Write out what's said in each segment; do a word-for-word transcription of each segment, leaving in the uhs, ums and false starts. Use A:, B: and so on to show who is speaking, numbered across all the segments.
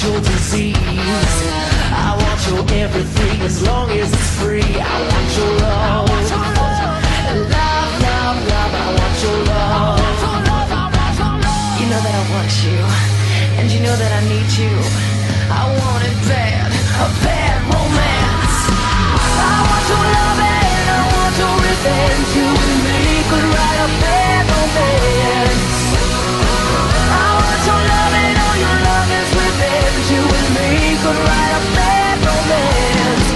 A: your disease. I want your everything as long as it's free. I want your love. Love, love, love, I want your love. You know that I want you, and you know that I need you. I want it bad, a bad romance. I want your love and I want your revenge. You and me could write a bad romance. I want your love and all your love is revenge. You and me could write a bad romance.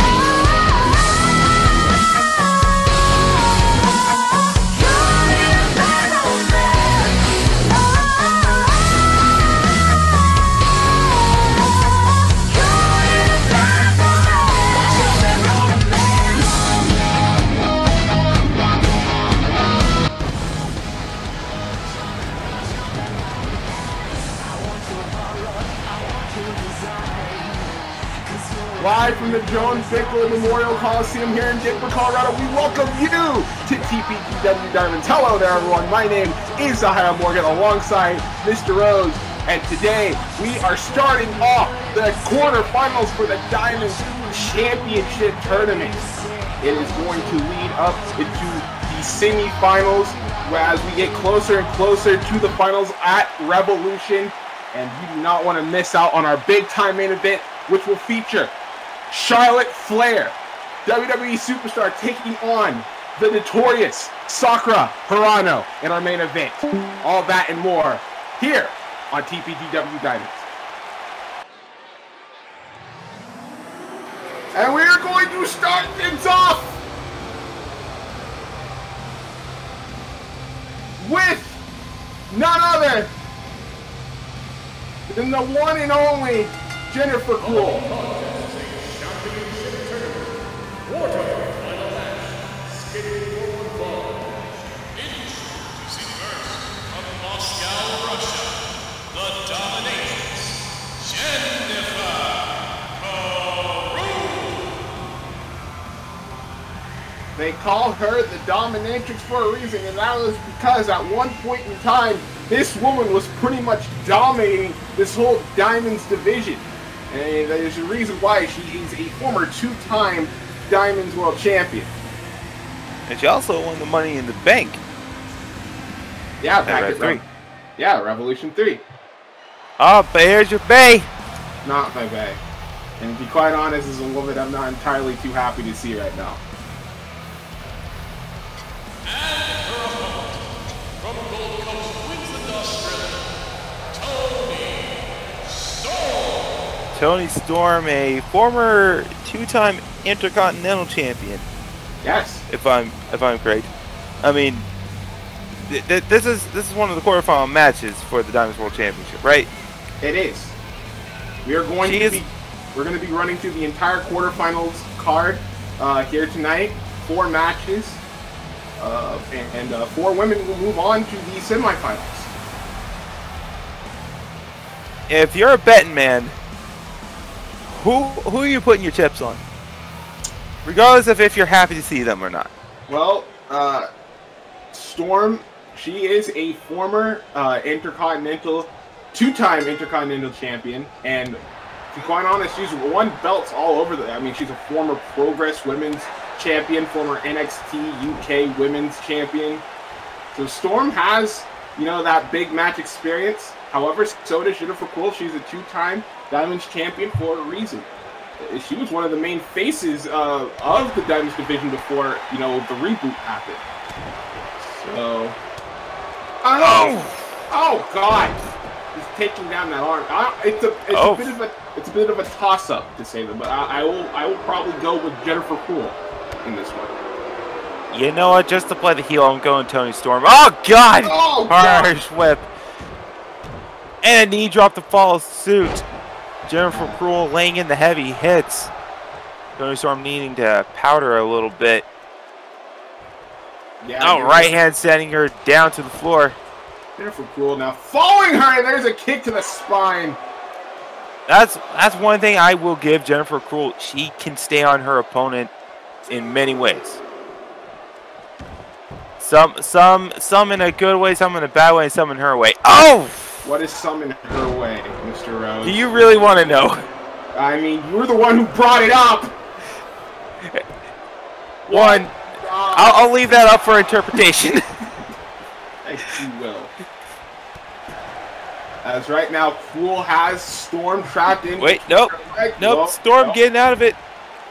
B: Live from the Jones Bickler Memorial Coliseum here in Denver, Colorado, we welcome you to T P G W Diamonds. Hello there, everyone. My name is Zahiah Morgan alongside Mister Rose, and today we are starting off the quarterfinals for the Diamonds Championship Tournament. It is going to lead up into the semifinals as we get closer and closer to the finals at Revolution, and you do not want to miss out on our big-time main event, which will feature Charlotte Flair, W W E superstar, taking on the notorious Sakura Hirano in our main event. All that and more here on T P G W Diamonds. And we are going to start things off with none other than the one and only Jennifer Houle. They call her the Dominatrix for a reason, and that was because at one point in time, this woman was pretty much dominating this whole Diamonds division. And there's a reason why. She is a former two-time Diamonds World Champion.
C: And she also won the Money in the Bank.
B: Yeah, back at three. Yeah, Revolution three.
C: Oh, but here's your bae.
B: Not my bae. And to be quite honest, as a woman, I'm not entirely too happy to see right now.
D: And her opponent, from Gold Coast, Queensland, Australia, Toni Storm.
C: Toni Storm, a former two-time Intercontinental Champion.
B: Yes.
C: If I'm if I'm correct. I mean, th th this is this is one of the quarterfinal matches for the Diamonds World Championship, right?
B: It is. We are going
C: she
B: to
C: is,
B: be we're going to be running through the entire quarterfinals card uh, here tonight. Four matches. Uh, and and uh, four women will move on to the semifinals.
C: If you're a betting man, who who are you putting your chips on? Regardless of if you're happy to see them or not.
B: Well, uh, Storm, she is a former uh, Intercontinental, two-time Intercontinental Champion, and to be quite honest, she's won belts all over the. I mean, she's a former Progress Women's Champion, former N X T U K Women's Champion. So Storm has, you know, that big match experience. However, so does Jennifer Houle. She's a two-time Diamonds Champion for a reason. She was one of the main faces uh, of the Diamonds division before, you know, the reboot happened. So, oh, oh God, he's taking down that arm. I, it's a, it's
C: oh.
B: a bit of a, it's a bit of a toss-up to say that, but I, I will, I will probably go with Jennifer Houle in this one.
C: You know what? Just to play the heel, I'm going Toni Storm. Oh God!
B: Oh,
C: Harsh whip. And a knee drop to follow suit. Jennifer Houle laying in the heavy hits. Toni Storm needing to powder a little bit.
B: Yeah,
C: oh, right hand sending her down to the floor.
B: Jennifer Houle now following her. There's a kick to the spine.
C: That's that's one thing I will give Jennifer Houle. She can stay on her opponent in many ways. Some some some in a good way, some in a bad way, and some in her way. Oh!
B: What is some in her way, Mister Mister Rose.
C: Do you really want to know?
B: I mean, you were the one who brought it up.
C: One, uh, I'll, I'll leave that up for interpretation.
B: I you will. As right now, Houle has Storm trapped in.
C: Wait, nope. Nope, Whoa, Storm nope. getting out of it.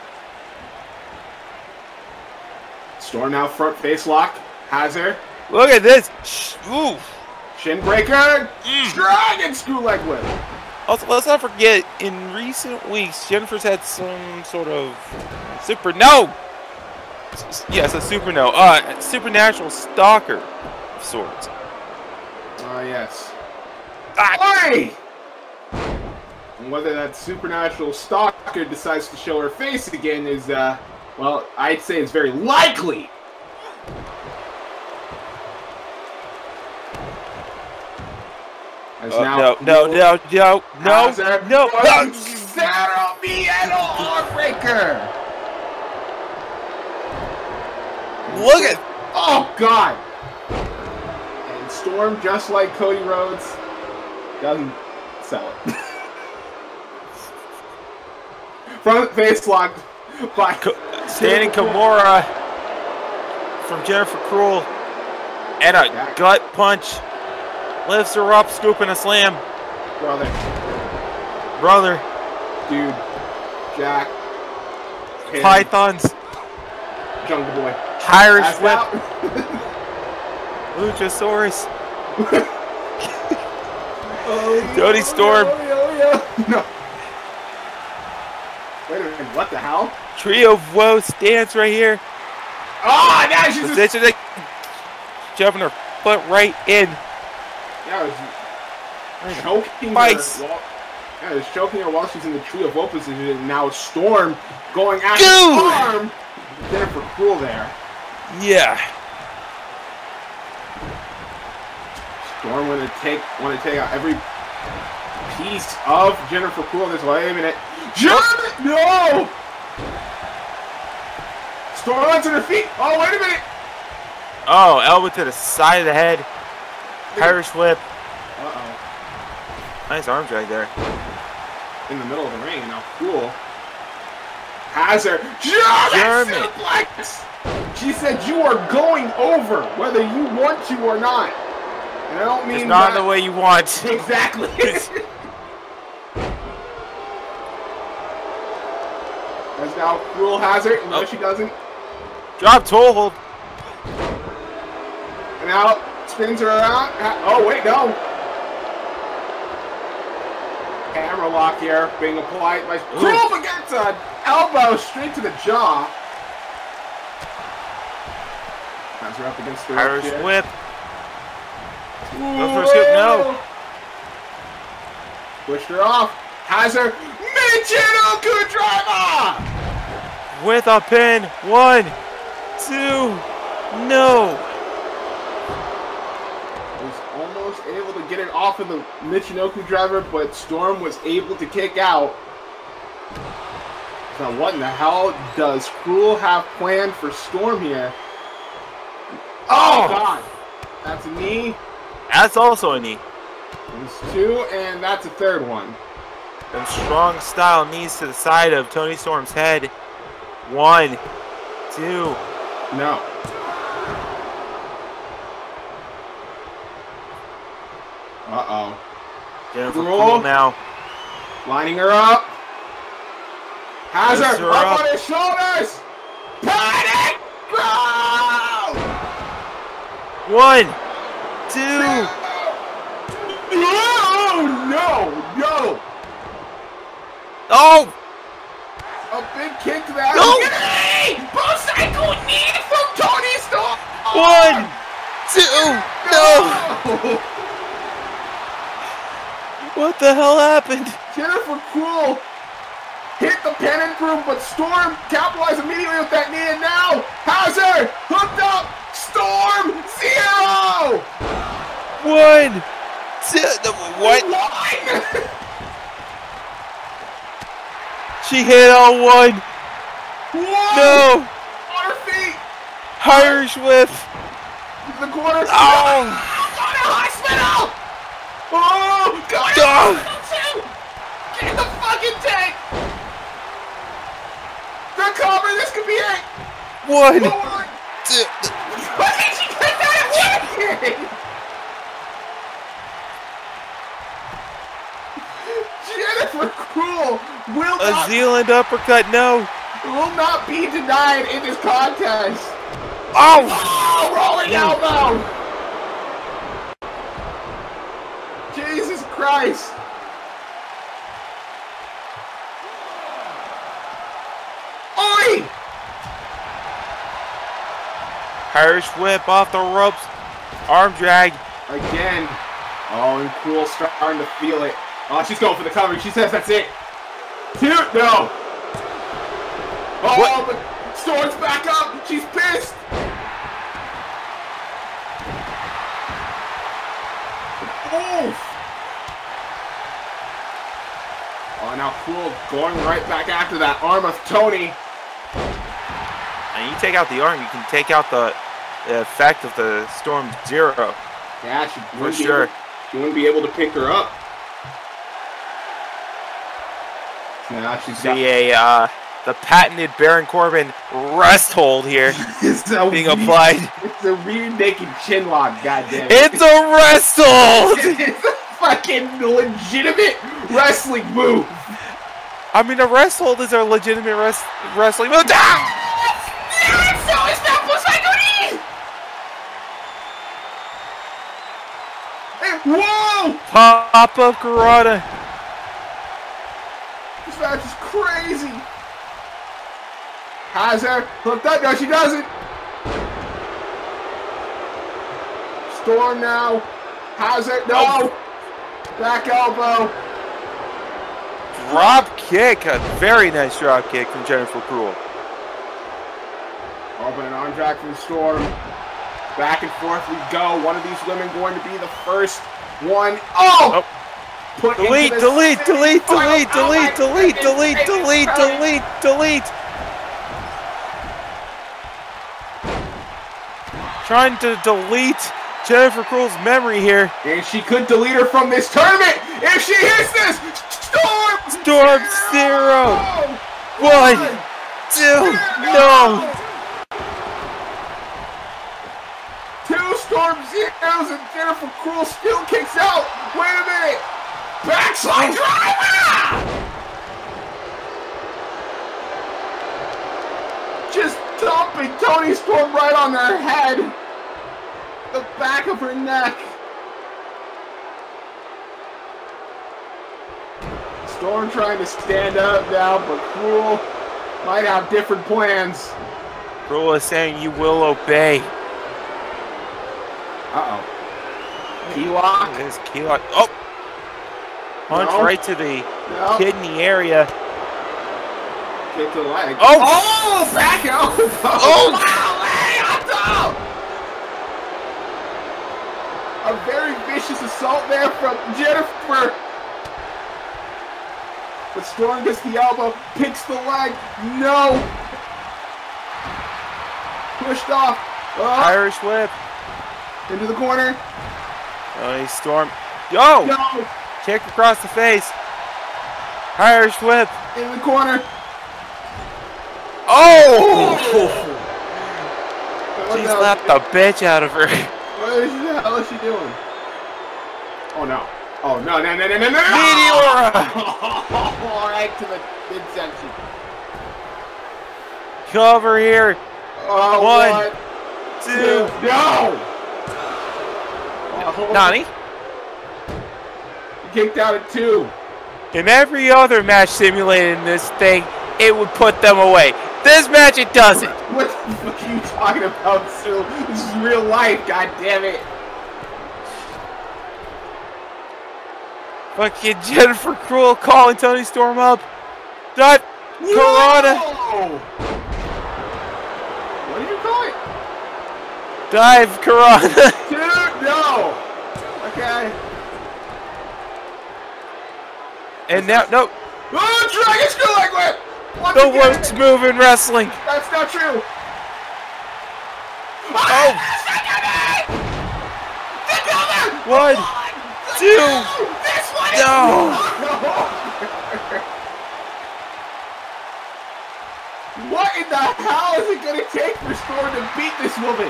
B: Storm now front face lock. Has her.
C: Look at this. Ooh.
B: Shin breaker. Mm. Dragon screw leg whip.
C: Also, let's not forget, in recent weeks, Jennifer's had some sort of super no. Yes, a super no. Uh, supernatural stalker of sorts.
B: Ah, uh, yes.
C: Ah.
B: Hey! And whether that supernatural stalker decides to show her face again is, uh, well, I'd say it's very likely. As
C: Uh,
B: now,
C: no, no, no, no, no, no, no, no.
B: Sarah Miano Heartbreaker!
C: Look at...
B: Oh, God! And Storm, just like Cody Rhodes, doesn't sell it. Front face locked by...
C: Standing Kimura from Jennifer Cruel. And a Jack. gut punch. Lifts her up, scooping a slam.
B: Brother.
C: Brother.
B: Dude. Jack.
C: Pythons.
B: Jungle Boy.
C: Irish whip. Luchasaurus.
B: oh,
C: Toni Storm.
B: Oh, yeah, yeah. No. Wait a minute, what the hell?
C: Trio of Woe stance right here.
B: Oh, now she's just...
C: just... Shoving her foot right in.
B: Yeah, it was choking her while, yeah, it was choking her while she's in the Tree of Woe position, and now Storm going after the arm. Jennifer Cruel there.
C: Yeah.
B: Storm want to take want to take out every piece of Jennifer Cruel this way. Wait a minute. Jennifer, no! Storm lands on her feet. Oh, wait a minute.
C: Oh, elbow to the side of the head. Irish whip.
B: Uh-oh.
C: Nice arm drag there.
B: In the middle of the ring, now Houle has her.
C: German
B: suplex! She said you are going over, whether you want to or not. And I don't mean
C: it's not
B: that...
C: the way you want.
B: Exactly. As now Houle has her. No, oh. she doesn't.
C: Drop toe hold.
B: And now spins her around. Oh, wait, no. Camera lock here being applied by Cruel, but gets an elbow straight to the jaw. Has her up against the
C: Irish
B: here.
C: whip. Goes for a scoop, no.
B: Pushed her off. Has her mtbDAhkk driver!
C: With a pin. One, two, no.
B: Was able to get it off of the mtbDAhkk driver, but Storm was able to kick out. So what in the hell does Cruel have planned for Storm here? Oh, God! That's a knee.
C: That's also a knee.
B: There's two, and that's a third one.
C: And strong style knees to the side of Toni Storm's head. One, two.
B: No. Uh-oh.
C: Jennifer Cruel now.
B: Lining her up. Has her,
C: her
B: up,
C: up
B: on his shoulders. Panic! Growl!
C: One, two.
B: No, no, no.
C: Oh!
B: A big kick to that.
C: No!
B: Both cycle knee from Toni Storm.
C: One, two, no.
B: no.
C: What the hell happened?
B: Jennifer Cruel hit the pennant group, but Storm capitalized immediately with that knee, and now has her hooked up. Storm zero.
C: One, two, what?
B: One.
C: She hit on one.
B: One.
C: No.
B: On her feet.
C: Irish whip.
B: The corner.
C: Oh.
B: On the hospital. Oh, God!
C: Oh.
B: Dragon tank! The cover, this could be it!
C: One,
B: One.
C: two.
B: Why did she get that working? Jennifer Cruel will
C: A
B: not,
C: Zealand uppercut, no.
B: will not be denied in this contest.
C: Oh!
B: Oh, rolling elbow! Jesus Christ! Oi!
C: Irish whip off the ropes. Arm drag.
B: Again. Oh, and Cruel starting to feel it. Oh, she's going for the cover. She says that's it. Two, no. Oh,
C: What?
B: but Storm's back up. She's pissed. Oof. Oh, now Cruel going right back after that arm of Toni.
C: And you take out the arm, you can take out the, the effect of the Storm Zero.
B: Yeah, she
C: For
B: wouldn't be
C: sure.
B: able- she wouldn't be able to pick her up. Now she's got
C: See a uh, the patented Baron Corbin rest hold here
B: it's a
C: being
B: weird-
C: applied.
B: It's a rear naked chin lock, goddamn.
C: It's a rest hold.
B: It's a fucking legitimate wrestling move.
C: I mean, a rest hold is a legitimate rest wrestling move. Ah!
B: Yes, so is that Poseidon! Whoa!
C: Pop up Karada.
B: This match is crazy. Has her hooked up? No, she doesn't. Storm now. Has her? No. Back elbow.
C: Drop kick. A very nice drop kick from Jennifer Cruel.
B: Open an arm drag from Storm. Back and forth we go. One of these women going to be the first one. Oh!
C: Oh.
B: Put into
C: Delete,
B: the
C: delete,
B: city
C: delete,
B: final.
C: delete,
B: Oh my
C: delete, delete,
B: goodness
C: delete,
B: gracious,
C: delete,
B: Toni.
C: delete, delete. Trying to delete Jennifer Cruel's memory here.
B: And she could delete her from this tournament if she hits this. Storm!
C: Storm Zero. One, two, no.
B: Two Storm Zeros and Jennifer Cruel still kicks out. Wait a minute. Backslide driver! Just dumping Toni Storm right on her head. The back of her neck. Storm trying to stand up now, but Cruel might have different plans.
C: Cruel is saying you will obey.
B: Uh-oh. Key lock.
C: It is key lock. Oh! Punch
B: No.
C: right to the
B: No.
C: kidney area.
B: Kick to the leg.
C: Oh!
B: Oh! Back out!
C: Oh!
B: Oh! A very vicious assault there from Jennifer. But Storm gets the elbow, picks the leg. No! Pushed off. Oh,
C: Irish whip.
B: into the corner.
C: Nice Storm. Yo!
B: No!
C: Kick across the face. Irish whip.
B: In the corner.
C: Oh!
B: What
C: She
B: the-
C: slapped the bitch out of her.
B: What is she, the hell is she doing? Oh no. Oh no, no, no, no, no, no!
C: Meteora!
B: All right, to the midsection.
C: Cover here.
B: Oh,
C: One,
B: one,
C: two.
B: no! Oh,
C: Nani?
B: He kicked out at two.
C: In every other match simulated in this thing, it would put them away. This match, it doesn't.
B: What the fuck are you talking about, Sue? This is real life, god damn it.
C: Fucking Jennifer Cruel calling Toni Storm up. That Karada.
B: No! What did you call it?
C: Dive Karada.
B: Dude, no! Okay.
C: And now, no.
B: Oh, Dragon Screw Leg Whip! Once
C: The
B: again.
C: worst move in wrestling.
B: That's not true.
C: Oh. One, two.
B: This one.
C: No.
B: What in the hell is it going to take for Storm to beat this woman?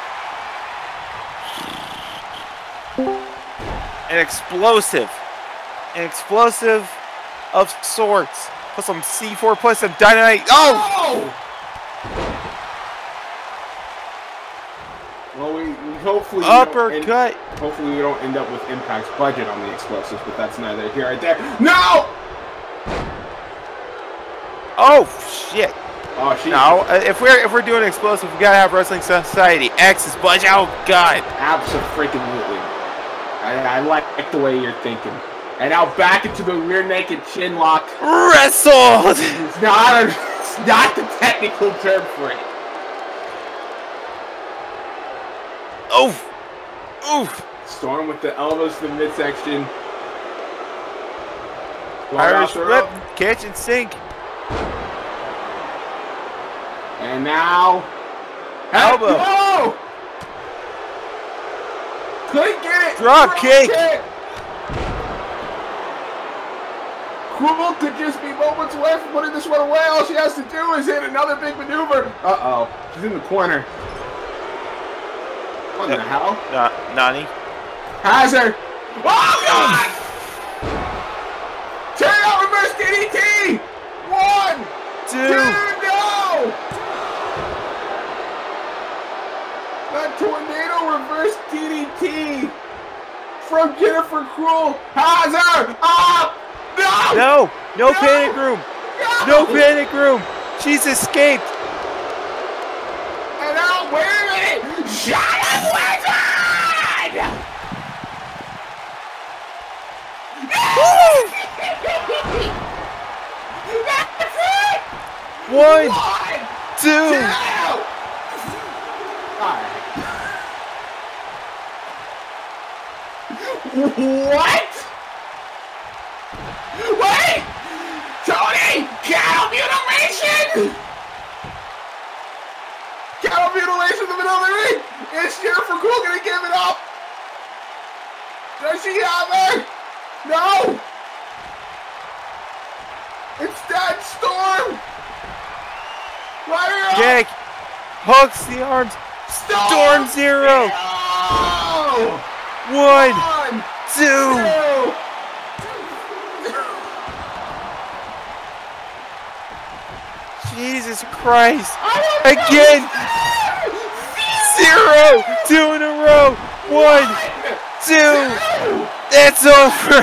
C: An explosive. An explosive of sorts. Plus some C four, plus some dynamite. Oh!
B: Well, we, we hopefully we
C: uppercut.
B: End, hopefully we don't end up with Impact's budget on the explosives, but that's neither here nor there. No!
C: Oh shit!
B: Oh shit!
C: No, if we're if we're doing explosive, we gotta have Wrestling Society X's budget. Oh god!
B: Absolutely. I, I like the way you're thinking. And now back into the rear naked chin lock.
C: Wrestled!
B: It's not, a, it's not the technical term for it.
C: Oof! Oof!
B: Storm with the elbows to the midsection.
C: Irish whip, catch and sink.
B: And now...
C: Elbow!
B: No! Couldn't get it!
C: Drop, Drop kick!
B: kick. Houle could just be moments away from putting this one away. All she has to do is hit another big maneuver. Uh-oh. She's in the corner. What the hell?
C: Uh, Nani.
B: Has her. Oh, God! Turn out reverse D D T! One!
C: Two!
B: Two, no! That tornado reverse D D T from Jennifer Houle has her up! No!
C: No! No,
B: no!
C: panic room!
B: No!
C: No panic room! She's escaped!
B: And now, wait a minute! Shut up, Wizard! That's it!
C: One!
B: One
C: Two!
B: two. Alright. What? Wait! Toni! Cattle mutilation! Cattle mutilation in the middle of the ring! Is Jennifer Houle gonna give it up? Does she have her? No! Instead, Storm! Right her up!
C: Kick! Hooks the arms!
B: Storm,
C: Storm zero!
B: No!
C: One!
B: One!
C: Two!
B: Two!
C: Jesus Christ! Again! Zero! Two in a row! One! Two! It's over!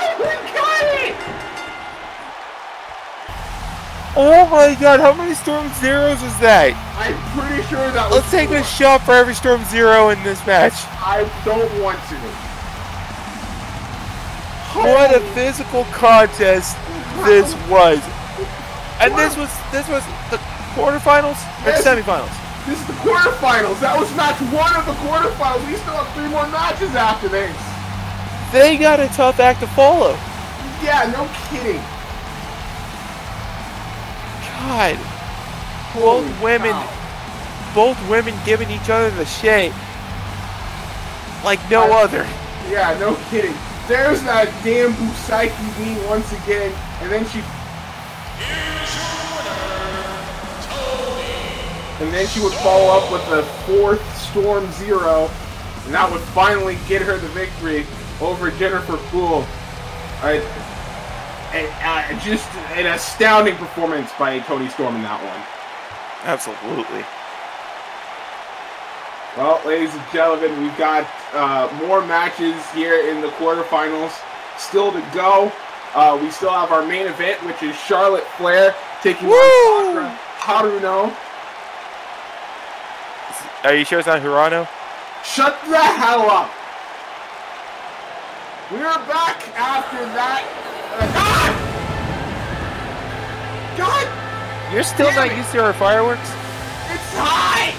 C: Oh my god, how many Storm Zeros is that?
B: I'm pretty sure that was...
C: Let's take a shot for every Storm Zero in this match.
B: I don't want to.
C: What a physical contest this was. And this was this was the quarterfinals or
B: Yes.
C: semifinals?
B: This is the quarterfinals. That was match one of the quarterfinals. We still have three more matches after this.
C: They got a tough act to follow.
B: Yeah, no kidding.
C: God. Both
B: Holy
C: women
B: cow.
C: both women giving each other the shake like no
B: I-
C: other.
B: Yeah, no kidding. There's that damn Busaiku knee once again, and then she... And then she would follow up with the fourth Storm Zero, and that would finally get her the victory over Jennifer Houle. Uh, uh, just an astounding performance by Toni Storm in that one.
C: Absolutely.
B: Well, ladies and gentlemen, we've got uh, more matches here in the quarterfinals still to go. Uh, we still have our main event, which is Charlotte Flair taking
C: Woo!
B: on Sakura Haruno.
C: Are you sure it's not Hirano?
B: Shut the hell up! We are back after that. Uh, God! God!
C: You're still
B: Damn
C: not
B: it.
C: used to our fireworks?
B: It's high!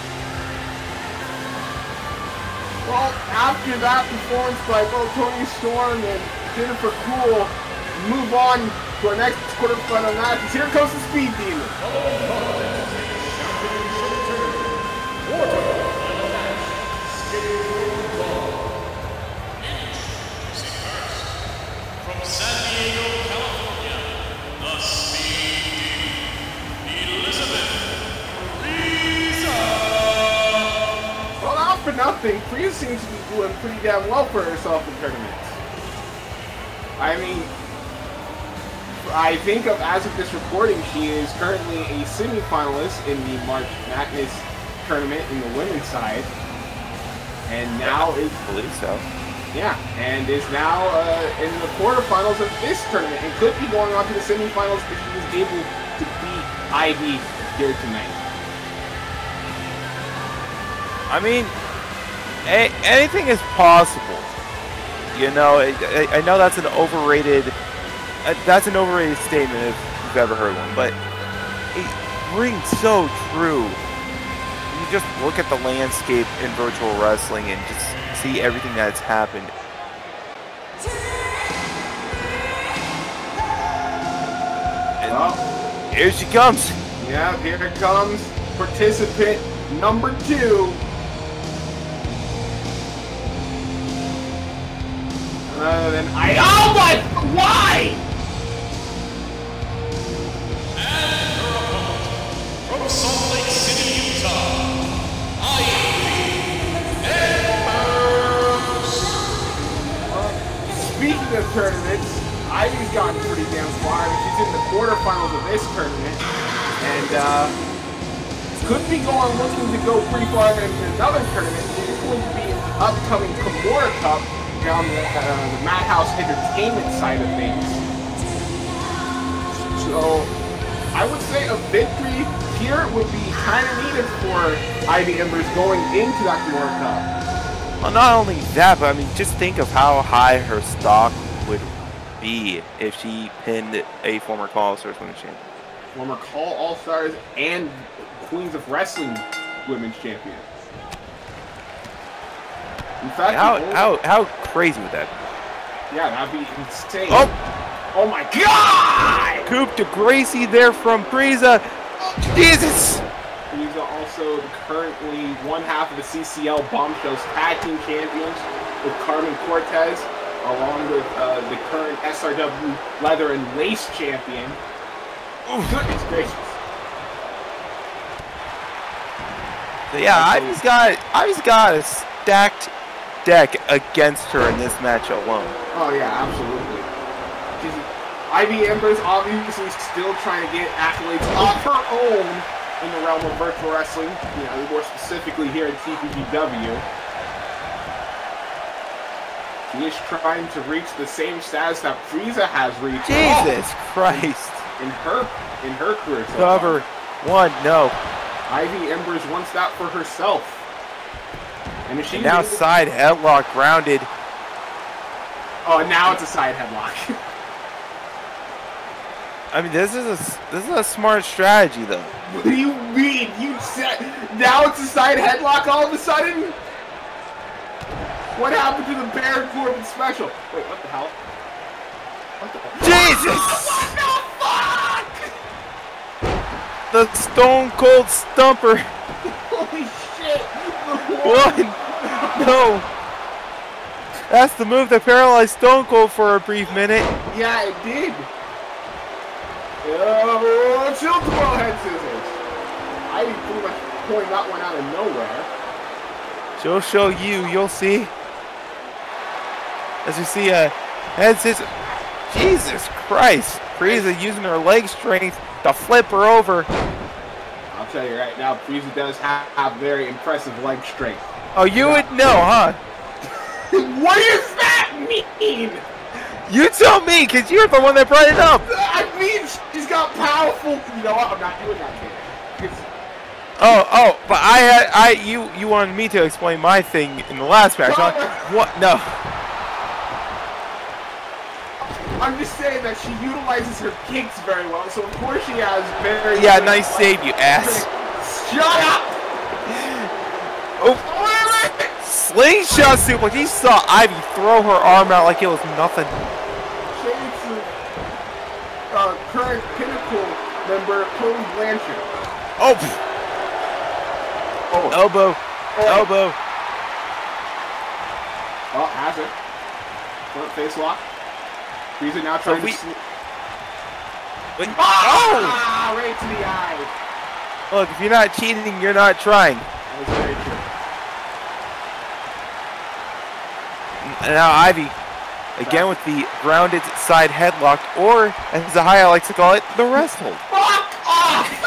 B: Well, after that performance by both Toni Storm and Jennifer Houle, we move on to our next quarterfinal matches. Here comes the Speed Demon.
D: From San Diego, California, the Speed Demon, Elizabeth
B: nothing, Priya seems to be doing pretty damn well for herself in tournaments. I mean, I think of as of this recording, she is currently a semi-finalist in the March Madness tournament in the women's side, and now is
C: I believe so.
B: Yeah, and is now uh, in the quarterfinals of this tournament, and could be going on to the semifinals if she was able to beat Ivy here tonight.
C: I mean, a anything is possible. You know, I, I know that's an overrated, uh, that's an overrated statement if you've ever heard one, but it rings so true. You just look at the landscape in virtual wrestling and just see everything that's happened. And
B: well,
C: here she comes.
B: Yeah, here it comes. Participant number two. Other than I. Oh my! Why?
D: And her opponent, from Salt Lake City, Utah,
B: Speaking of tournaments, Ivy's gotten pretty damn far. She's in the quarterfinals of this tournament, and uh, could be going looking to go pretty far in another tournament. She's going to be in the upcoming Kimura Cup on the, uh, the Madhouse Entertainment side of things. So I would say a victory here would be kind of needed for Ivy Embers going into that Kimura Cup.
C: Well, not only that, but I mean, just think of how high her stock would be if she pinned a former Call All-Stars Women's Champion.
B: Former Call All-Stars and Queens of Wrestling Women's Champion. In fact,
C: how,
B: only,
C: how, how crazy would that be?
B: Yeah, that'd be insane.
C: Oh!
B: Oh my god!
C: Coup de Gracie there from Frieza. Jesus!
B: Frieza also currently one half of the C C L Bombshells Tag Team Champions with Carmen Cortez, along with uh, the current S R W Leather and Lace Champion. Oh, goodness gracious.
C: So yeah, Ivy's got, Ivy's got a stacked deck against her in this match alone.
B: Oh yeah, absolutely. She's, Ivy Embers obviously still trying to get accolades of her own in the realm of virtual wrestling, you know, more specifically here at T P G W. She is trying to reach the same status that Frieza has reached.
C: Jesus Christ!
B: In her, in her career. So
C: Cover one, no.
B: Ivy Embers wants that for herself. And if she
C: and now side headlock grounded.
B: Oh, now it's a side headlock.
C: I mean, this is a this is a smart strategy, though.
B: What do you mean? You said now it's a side headlock all of a sudden? What happened to the Baron Corbin special? Wait, what the hell? What the
C: Jesus!
B: What the fuck?
C: The Stone Cold Stumper.
B: Holy shit!
C: One. No. That's the move that paralyzed Stone Cold for a brief minute.
B: Yeah, it did. Oh, tilt the ball head scissors. I pretty much pulling that one out of nowhere.
C: She'll show you. You'll see. As you see a head scissors. Jesus Christ. Frieza using her leg strength to flip her over.
B: I'll tell you right now, Frieza does have, have very impressive leg strength.
C: Oh, you yeah. would know, huh?
B: What does that mean?
C: You tell me, because you're the one that brought it up.
B: I mean, she's got powerful. You know what? I'm not doing that here.
C: Oh, oh, but I had, I, you, you wanted me to explain my thing in the last match. Huh? What? No.
B: I'm just saying that she utilizes her kicks very well, so of course she has very.
C: Yeah, nice save, you ass.
B: Shut up!
C: Oh. Slingshot suplex. You saw Ivy throw her arm out like it was nothing.
B: Shades of uh, current Pinnacle member Toni Blanchard.
C: Oh.
B: Oh.
C: Elbow. Oh. Elbow.
B: Oh, has it. Front face lock. Frieza now trying
C: so we...
B: to.
C: Wait.
B: Ah! Oh! Right to the eye.
C: Look, if you're not cheating, you're not trying.
B: That was very true.
C: And now Ivy, again with the grounded side headlock, or as Zahiah likes to call it, the rest hold.
B: Fuck off!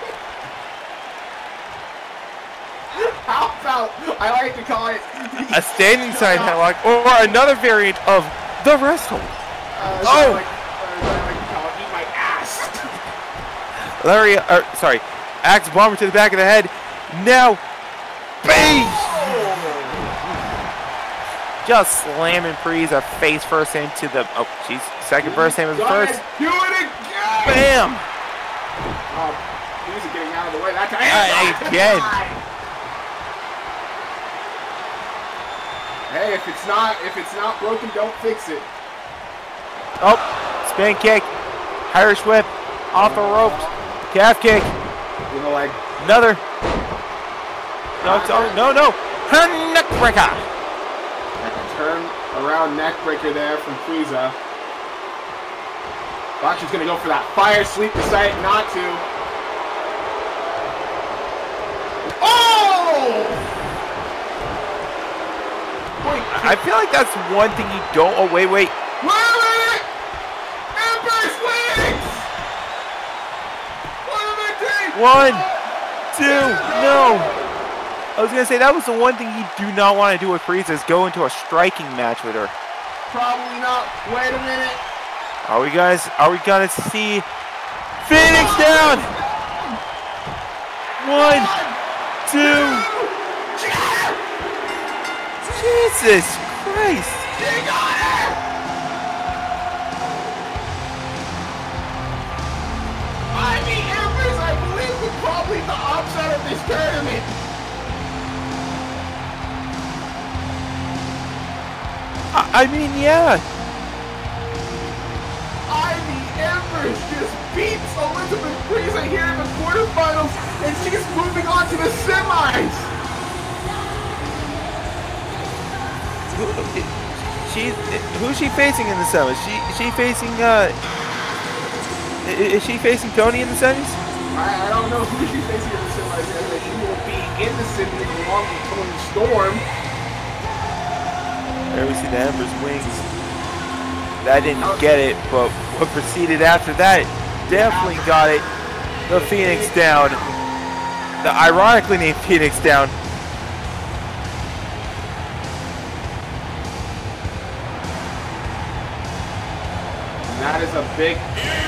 B: How about, I like to call it
C: A standing side headlock, or another variant of the rest hold.
B: Uh,
C: Oh!
B: I like, uh, I like to call it eat my ass.
C: Larry, or sorry, Axe Bomber to the back of the head. Now, bang! Just slamming Frieza face first into the, oh, jeez, second first aim of the first.
B: Do it again!
C: Bam!
B: Oh, Frieza getting out of the way that time.
C: Uh, again.
B: Hey, if it's not if it's not broken, don't fix it.
C: Oh, spin kick, Irish whip, off the ropes, calf kick,
B: You know, like
C: another. No, no, no, neck breaker.
B: turn around neck breaker there from Frieza. Botch's gonna go for that fire sweep, decided not to. Oh! Wait,
C: I feel like that's one thing you don't. Oh wait, wait.
B: wait, wait! Emperor's wings! What am I doing?
C: One, two, no. I was gonna say that was the one thing you do not want to do with Frieza is go into a striking match with her.
B: Probably not. Wait a minute.
C: Are we guys? Are we gonna see Phoenix down? One, two. Jesus Christ!
B: He got it! I mean, Empress, I believe, was probably the upset of this tournament.
C: I, I mean, yeah.
B: Ivy Empress just beats Elizabeth Frieza here in the quarterfinals, and she's moving on to the semis.
C: Who, she, who's she facing in the semis? She, she facing, uh, is she facing Toni in the semis?
B: I, I don't know who she's facing in the semis, but she will be in the semis along with Toni Storm.
C: There we see the Ember's wings. That didn't get it, but what proceeded after that definitely got it. The Phoenix down. The ironically named Phoenix down.
B: That is a big...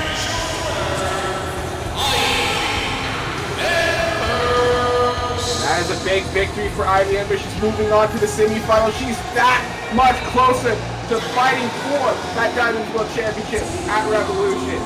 B: That is a big victory for Ivy Ember. She's moving on to the semifinals. She's that much closer to fighting for that Diamond World Championship at Revolution.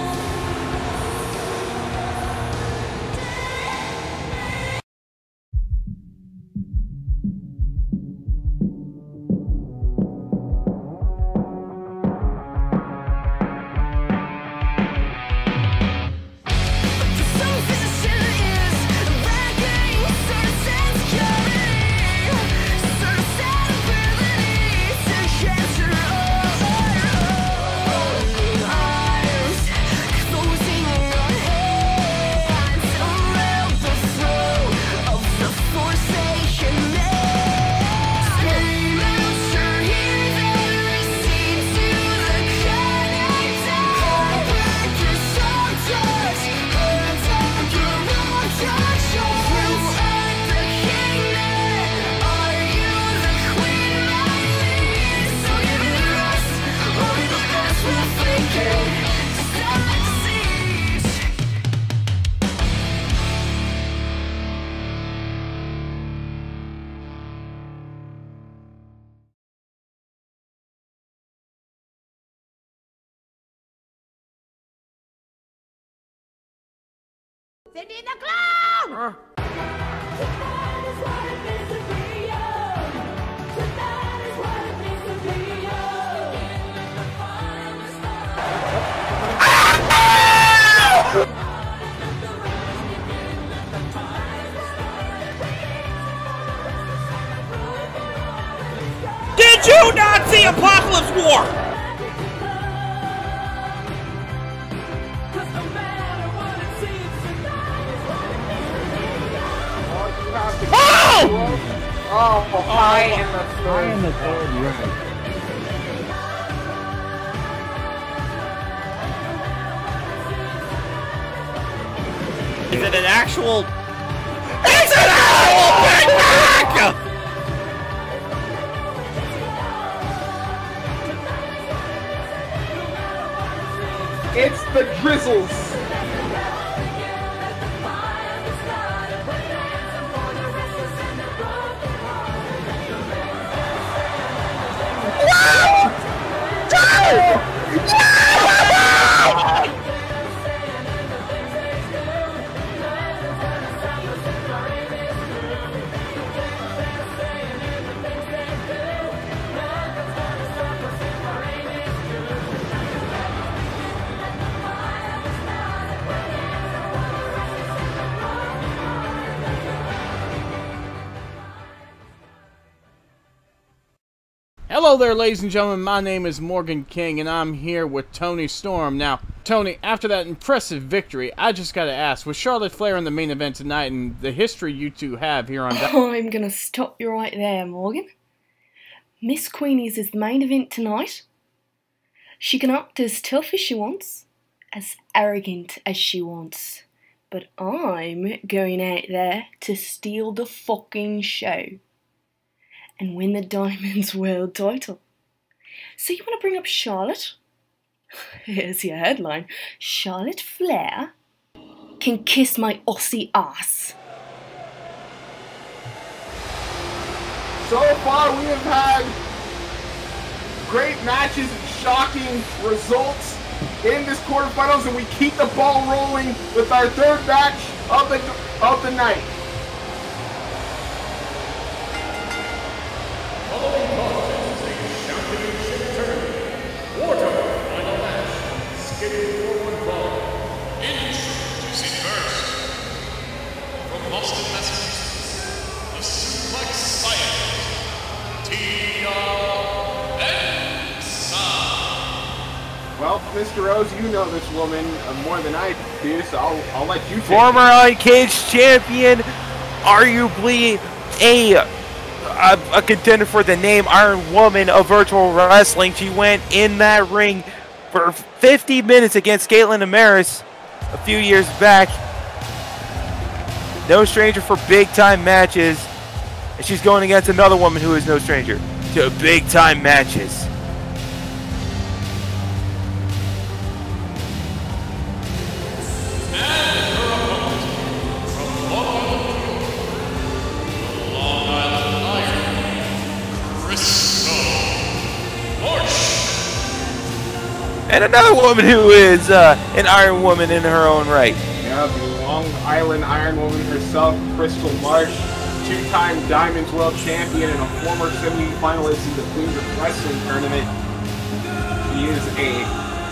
E: Cindy the Clown!
F: Did you not see Apocalypse War?
B: Oh! Oh, high in the
G: High in the third round.
F: Is it an actual... It's an actual Big Mac!
B: It's the Drizzles.
G: Hello there, ladies and gentlemen. My name is Morgan King, and I'm here with Toni Storm. Now, Toni, after that impressive victory, I just gotta ask, with Charlotte Flair in the main event tonight and the history you two have here on...
H: I'm gonna stop you right there, Morgan. Miss Queenies is the main event tonight. She can act as tough as she wants, as arrogant as she wants. But I'm going out there to steal the fucking show and win the Diamonds World title. So you want to bring up Charlotte? Here's your headline. Charlotte Flair can kiss my Aussie ass.
B: So far we have had great matches and shocking results in this quarterfinals, and we keep the ball rolling with our third match of the, of the night.
D: Following contest is a championship tournament. Water final match. Skipping forward ball. Introducing first. From Boston, Massachusetts, the Suplex Scientist, Tia and Sam.
B: Well, Mister Rose, you know this woman uh, more than I do, so I'll, I'll let you take
C: Former
B: it.
C: Uncaged champion, arguably a, a a contender for the name Iron Woman of virtual wrestling. She went in that ring for fifty minutes against Caitlin Amaris a few years back. No stranger for big-time matches. And she's going against another woman who is no stranger to big-time matches. And another woman who is uh, an Iron Woman in her own right.
B: Yeah, the Long Island Iron Woman herself, Crystal Marsh, two-time Diamonds World Champion and a former semi-finalist in the Queens of Wrestling Tournament. She is a,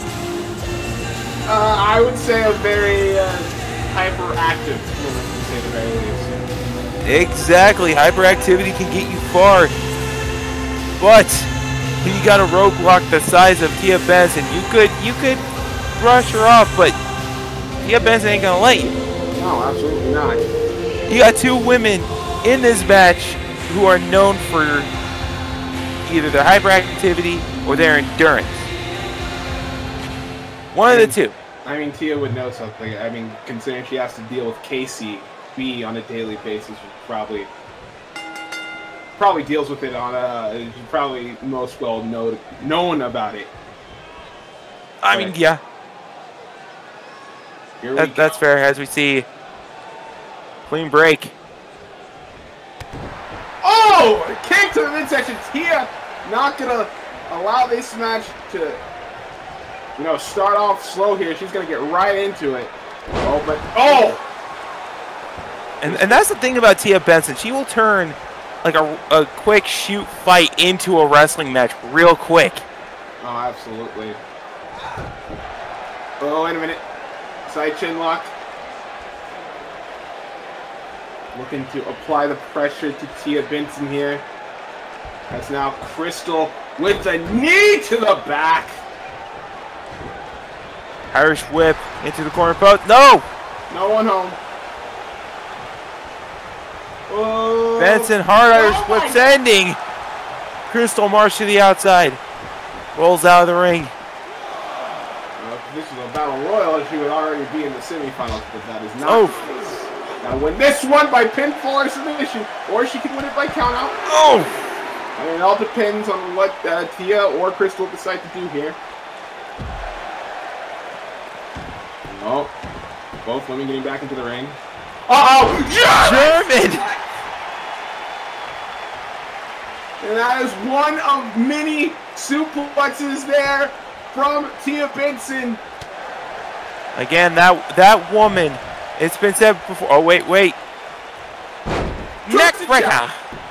B: uh, I would say, a very uh, hyperactive woman, to say the very least.
C: Exactly, hyperactivity can get you far, but when you got a roadblock the size of Tia Benson, you could you could brush her off, but Tia Benson ain't gonna let you.
B: No, absolutely not.
C: You got two women in this match who are known for either their hyperactivity or their endurance. One
B: I mean,
C: of the two.
B: I mean, Tia would know something. I mean, considering she has to deal with Casey B on a daily basis, she probably probably deals with it on a. She's probably most well know, known about it.
C: I mean, yeah.
B: Here
C: That,
B: we
C: that's fair, as we see clean break.
B: Oh! A kick to the midsection. Tia not gonna allow this match to, you know, start off slow here. She's gonna get right into it. Oh, but oh!
C: And and that's the thing about Tia Benson. She will turn like a, a quick shoot fight into a wrestling match real quick.
B: Oh, absolutely. Oh, wait a minute. Side chin lock. Looking to apply the pressure to Tia Benson here. That's now Crystal with a knee to the back.
C: Irish whip into the corner post. No!
B: No one home. Oh.
C: Benson, hard Irish
B: Oh
C: whip
B: my-
C: sending Crystal Marsh to the outside. Rolls out of the ring.
B: if this was a battle royal, she would already be in the semifinals, but that is not
C: Oh.
B: the case. Now win this one by pinfall or submission, or she can win it by countout.
C: Oh!
B: I mean, it all depends on what uh, Tia or Crystal decide to do here. Oh, both women getting back into the ring. Uh-oh! Yes!
C: German!
B: And that is one of many suplexes there from Tia Benson.
C: Again, that that woman, it's been said before. Oh, wait, wait. Neck breaker!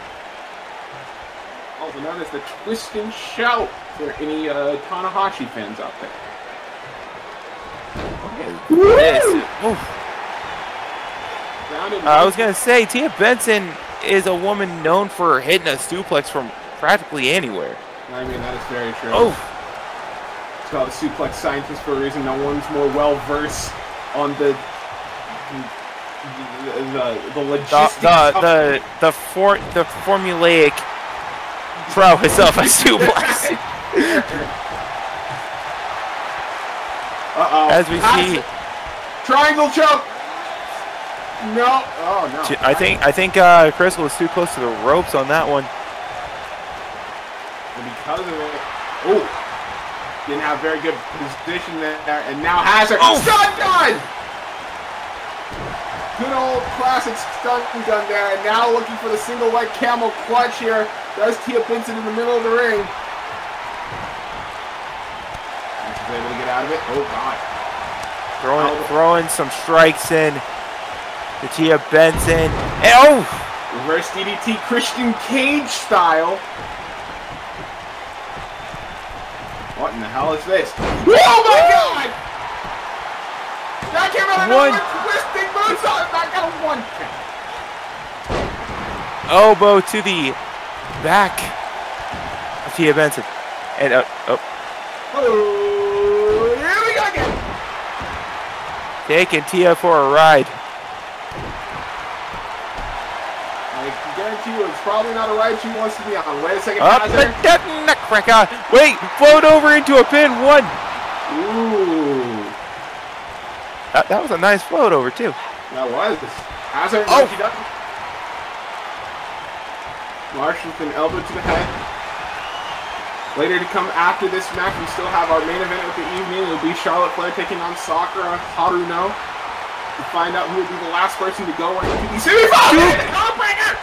B: Also known as the Twist and Shout for any uh, Tanahashi fans out there.
C: Yes. Oof.
B: Down in
C: Uh, I was going to say, Tia Benson is a woman known for hitting a suplex from practically anywhere.
B: I mean, that is very true.
C: Oh!
B: It's called a suplex scientist for a reason. No one's more well-versed on the the, the, the logistics
C: The, the,
B: of
C: the, the, for, the formulaic prowess of a suplex.
B: Uh-oh.
C: As we
B: Has
C: see...
B: it. Triangle choke! No. Oh, no.
C: I think I think uh, Crystal was too close to the ropes on that one.
B: And because of it, oh, didn't have very good position there, and now has her
C: Oh.
B: stun gun. Good old classic stun gun there, and now looking for the single leg camel clutch here. Does Tia Benson in the middle of the ring? She's able to get out of it. Oh God!
C: Throwing
B: Oh.
C: throwing some strikes in to Tia Benson. And, oh!
B: Reverse D D T Christian Cage style. What in the hell is this? Oh my God! That came out of
C: One.
B: nowhere, twisting moonsault. I got a one count.
C: Elbow to the back of Tia Benson. And uh, oh,
B: Oh, here we go again.
C: taking Tia for a ride.
B: I can guarantee you it's probably not a ride she wants to be on. Wait a second.
C: Up
B: Hazard.
C: the dead nutcracker. Wait, float over into a pin. One.
B: Ooh.
C: That, that was a nice float over too.
B: That was. Hazard.
C: Oh.
B: She does. Marsh with an elbow to the head. Later to come after this match, we still have our main event of the evening. It will be Charlotte Flair taking on Sakura Haruno to find out who will be the last person to go into the semifinals. Jawbreaker!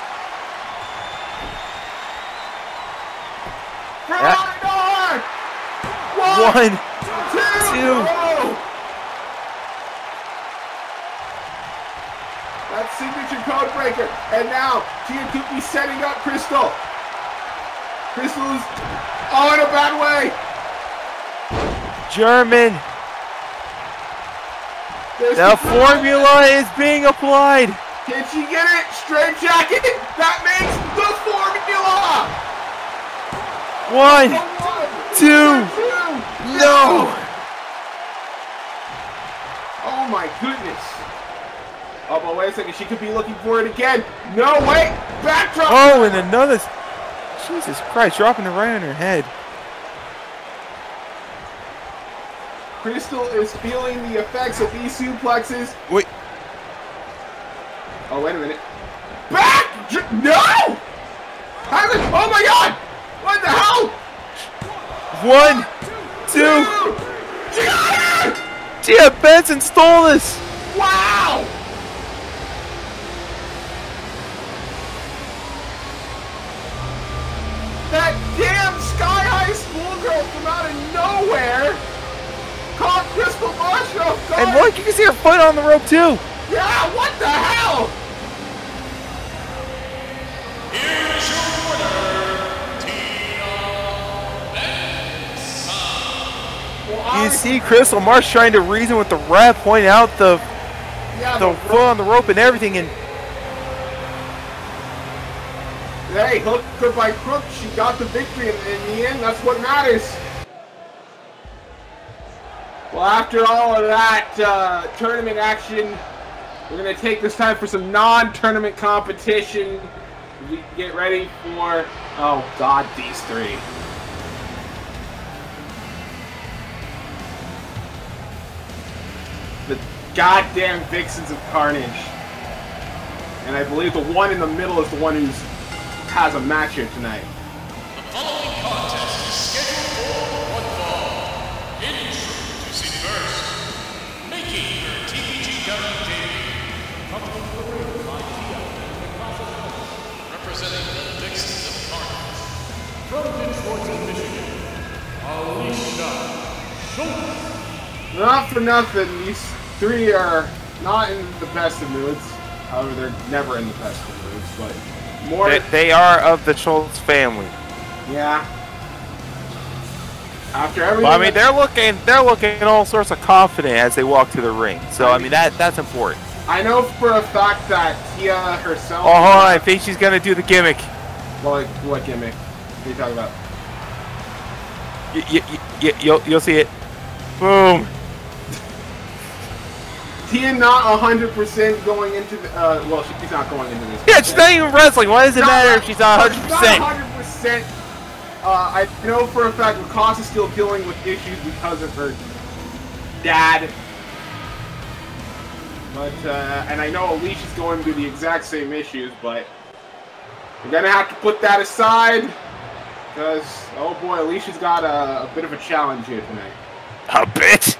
B: From
C: Yeah.
B: out the door! One,
C: One,
B: two,
C: two.
B: oh! That signature code breaker. And now, Tia Kupi setting up Crystal. Crystal's oh in a bad way.
C: German.
B: There's
C: The
B: the
C: formula is being applied.
B: Can she get it? Straight jacket. That makes the formula.
C: One,
B: One,
C: two.
B: two.
C: No.
B: Oh my goodness. Oh, but wait a second. She could be looking for it again. No, wait. Backdrop.
C: Oh, and another. Jesus Christ, dropping it right on her head.
B: Crystal is feeling the effects of these suplexes.
C: Wait.
B: Oh, wait a minute. Back! J- No! How did, oh my God! What the hell?
C: One, two.
B: She got it!
C: Tia Benson stole this.
B: Wow! That damn Sky High schoolgirl from out of nowhere caught Crystal Marsh off guard.
C: And look, you can see her foot on the rope too.
B: Yeah, what the hell?
D: Here's your winner, Tia Benson.
B: Well,
C: You see Crystal Marsh trying to reason with the ref, pointing out the
B: yeah,
C: the foot on the rope and everything, and
B: hey, hook her by crook, she got the victory in, in the end, that's what matters. Well, after all of that uh, tournament action, we're going to take this time for some non-tournament competition. We get ready for, oh God, these three. goddamn Vixens of Carnage. And I believe the one in the middle is the one who has a match here tonight.
D: The following contest is scheduled for one fall. Introducing first, making her T P G W debut. Coming from the ring, by Zahiah, representing the Vixens of Carnage. From Detroit, Michigan, Alicia Schultz.
B: Not for nothing, these three are not in the best of moods. However, they're never in the best of moods, but more...
C: They, they are of the Schultz family.
B: Yeah. After everything...
C: Well, I mean, they're looking they're looking all sorts of confident as they walk to the ring. So, I mean, that that's important.
B: I know for a fact that Tia herself...
C: Oh, hold on. I think she's going to do the gimmick.
B: What, what gimmick? What are you talking about?
C: Y y y you'll, you'll see it. Boom.
B: Tia not one hundred percent going into the, uh, well, she's not going into this.
C: Yeah, she's not even wrestling. Why does it
B: Not-
C: matter if she's not one hundred percent?
B: Not one hundred percent. Uh, I know for a fact Lacoste is still dealing with issues because of her dad. But, uh, and I know Alicia's going through the exact same issues, but we're gonna have to put that aside because, oh boy, Alicia's got a, a bit of a challenge here tonight.
C: A bit.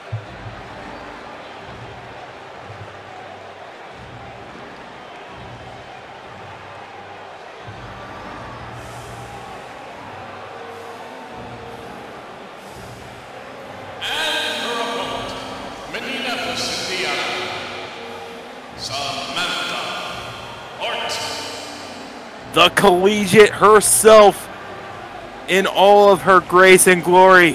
C: The collegiate herself in all of her grace and glory.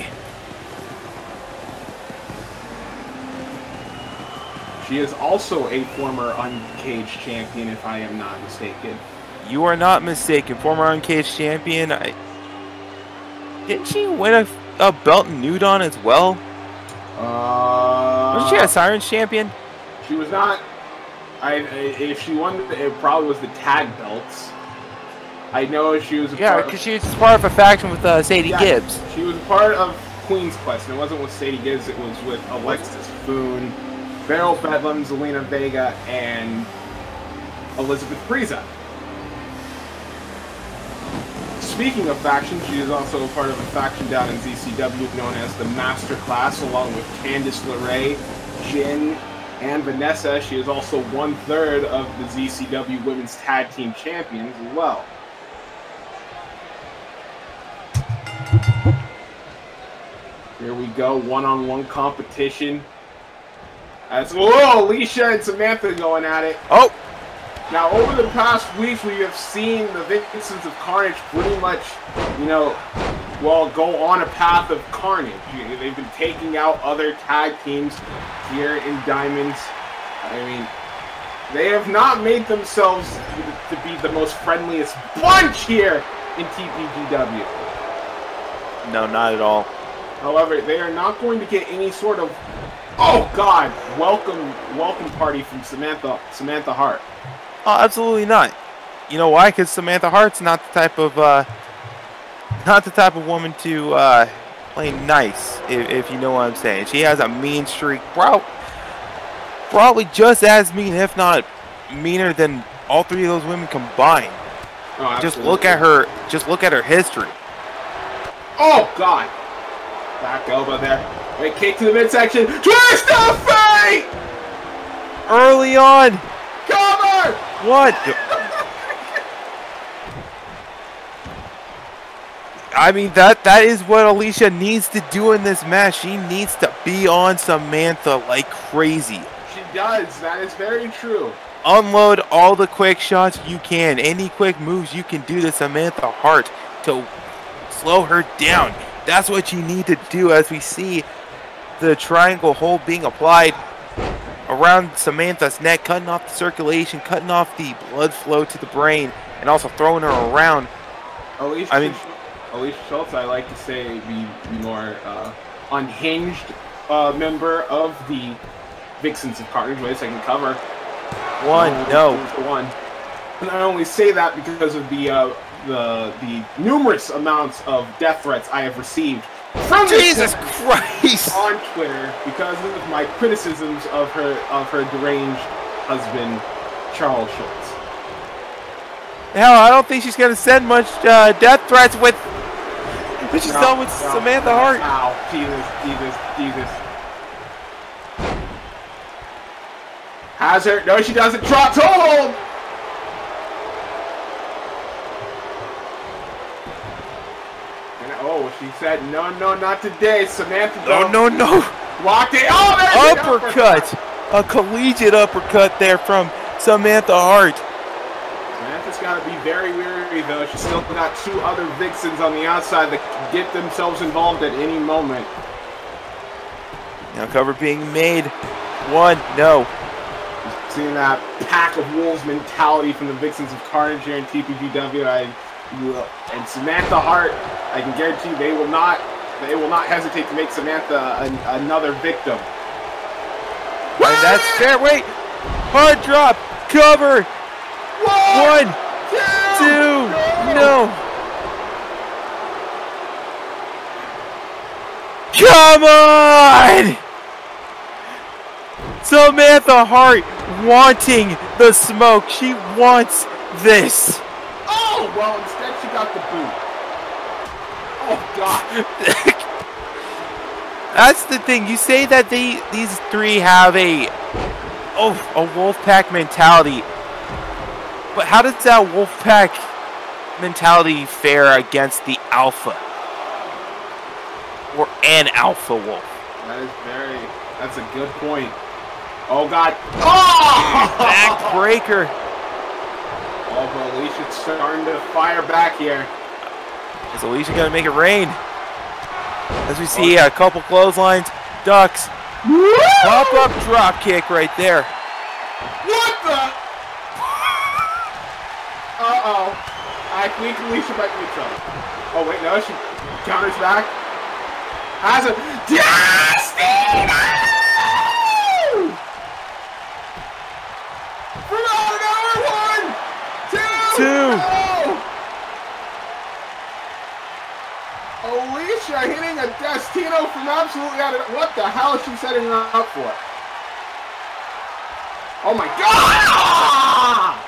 B: She is also a former Uncaged champion, if I am not mistaken.
C: You are not mistaken. Former Uncaged champion. I... Didn't she win a, a belt in New Dawn as well?
B: Uh,
C: Wasn't she a Sirens champion?
B: She was not. I, I if she won, it probably was the tag belts. I know she was a
C: Yeah,
B: part
C: because
B: of,
C: she was part of a faction with uh, Sadie
B: yeah,
C: Gibbs.
B: She was a part of Queen's Quest, and it wasn't with Sadie Gibbs, it was with Alexis Boone, Beryl Bedlam, Zelina Vega, and Elizabeth Frieza. Speaking of factions, she is also a part of a faction down in Z C W known as the Master Class, along with Candice LeRae, Jin, and Vanessa. She is also one-third of the Z C W Women's Tag Team Champions as well. Here we go, one-on-one competition. As whoa, Alicia and Samantha going at it.
C: Oh!
B: Now, over the past weeks, we have seen the Vixens of Carnage pretty much, you know, well, go on a path of carnage. They've been taking out other tag teams here in Diamonds. I mean, they have not made themselves to be the most friendliest bunch here in T P G W.
C: No, not at all.
B: However, they are not going to get any sort of, oh God, welcome, welcome party from Samantha, Samantha Hart.
C: Oh, absolutely not. You know why? Because Samantha Hart's not the type of, uh, not the type of woman to uh, play nice, if, if you know what I'm saying. She has a mean streak, bro. Probably just as mean, if not meaner than all three of those women combined.
B: Oh,
C: just look at her. Just look at her history.
B: Oh God! Back elbow there. Wait, kick to the midsection. Twist of fate!
C: Early on.
B: Cover!
C: What? I mean, that that is what Alicia needs to do in this match. She needs to be on Samantha like crazy.
B: She does. That is very true.
C: Unload all the quick shots you can. Any quick moves you can do to Samantha Hart to slow her down. That's what you need to do as we see the triangle hold being applied around Samantha's neck, cutting off the circulation, cutting off the blood flow to the brain, and also throwing her around.
B: Alicia,
C: I mean,
B: Alicia Schultz, I like to say, the, the more uh, unhinged uh, member of the Vixens of Carnage. Wait a second, cover.
C: One, no.
B: One. And I only say that because of the uh, the the numerous amounts of death threats I have received from
C: Jesus Christ!
B: on Twitter because of my criticisms of her of her deranged husband, Charles Schultz.
C: Hell, I don't think she's gonna send much uh, death threats with what she's
B: No,
C: done with
B: no,
C: Samantha
B: no,
C: Hart.
B: Ow, Jesus, Jesus, Jesus. Has her? No, she doesn't. Drop toe hold. And, oh, she said, no, no, not today, Samantha.
C: No, no, no.
B: Locked it. Oh, there's an
C: Uppercut. A collegiate uppercut there from Samantha Hart.
B: Samantha's got to be very weary, though. She's still got two other vixens on the outside that can get themselves involved at any moment.
C: Now cover being made. One, no.
B: Seeing that pack of wolves mentality from the Vixens of Carnage here in T P G W, I will, and Samantha Hart, I can guarantee they will not, they will not hesitate to make Samantha an, another victim.
C: And that's fair. Wait, hard drop, cover. One,
B: two,
C: two,
B: no.
C: no. Come on! Samantha Hart wanting the smoke. She wants this.
B: Oh, well, instead she got the boot. Oh, God.
C: That's the thing. You say that they, these three have a, oh, a Wolfpack mentality. But how does that Wolfpack mentality fare against the Alpha? Or an Alpha Wolf?
B: That is very, that's a good point. Oh, God. Oh!
C: Backbreaker.
B: Oh, but Alicia's starting to fire back here.
C: Is Alicia going to make it rain? As we see a couple clotheslines, ducks. Pop-up drop kick right there.
B: What the? Uh-oh. I think Alicia might be in trouble. Oh, wait, no, she counters back. Has a Destiny! From out of nowhere, one, two,
C: Two.
B: Oh! Alicia hitting a Destino from absolutely out of, what the hell is she setting her up for? Oh my God!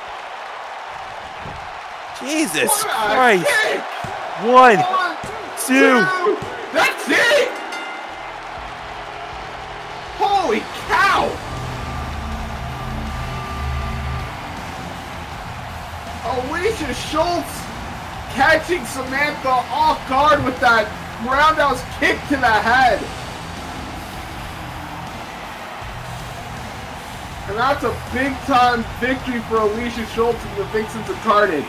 C: Jesus
B: What a
C: Christ.
B: kick!
C: One,
B: One,
C: two.
B: two. That's it! Holy cow! Alicia Schultz catching Samantha off guard with that roundhouse kick to the head. And that's a big time victory for Alicia Schultz and the Vixens of Carnage.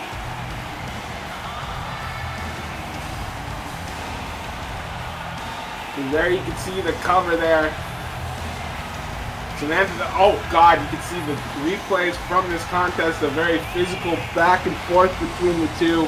B: And there you can see the cover there. Samantha, oh God, you can see the replays from this contest, a very physical back and forth between the two.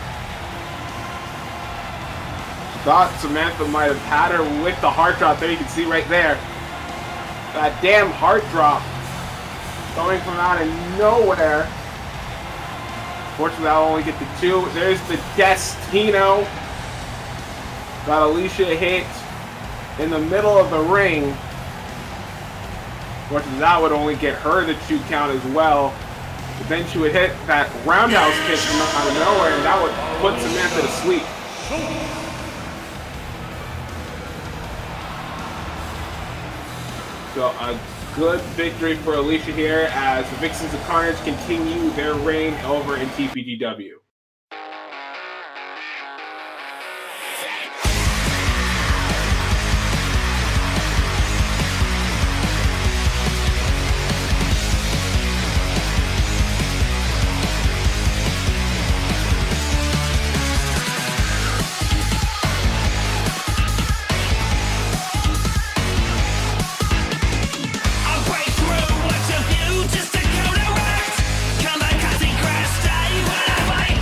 B: Thought Samantha might have had her with the heart drop there, you can see right there. That damn heart drop coming from out of nowhere. Fortunately, I'll only get the two. There's the Destino. Got Alicia hit in the middle of the ring. Fortunately, that would only get her the two count as well. But then she would hit that roundhouse kick from out of nowhere, and that would put Samantha to sleep. So a good victory for Alicia here as the Vixens of Carnage continue their reign over in T P G W.
A: Just to counteract, come back, cutting crash day when I fight.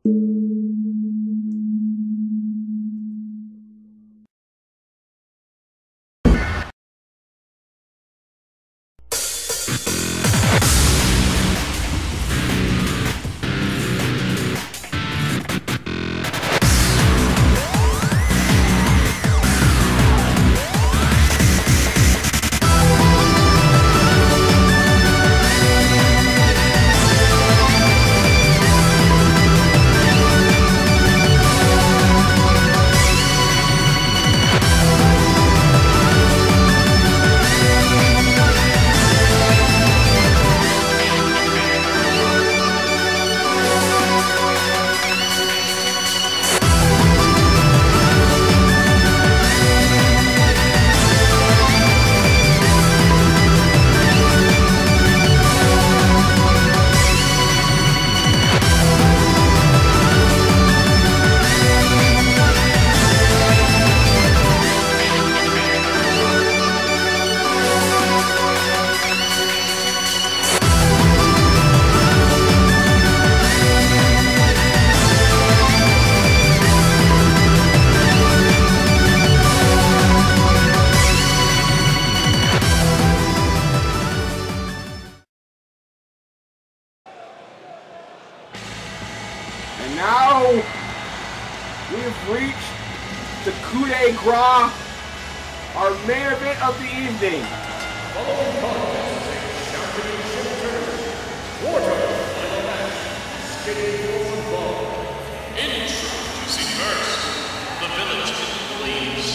B: And now we've reached the coup de grace, our main event of the evening.
D: Following contest is a championship tournament. Quarter-final match. Scheduled for one fall. Introducing first, the village in flames.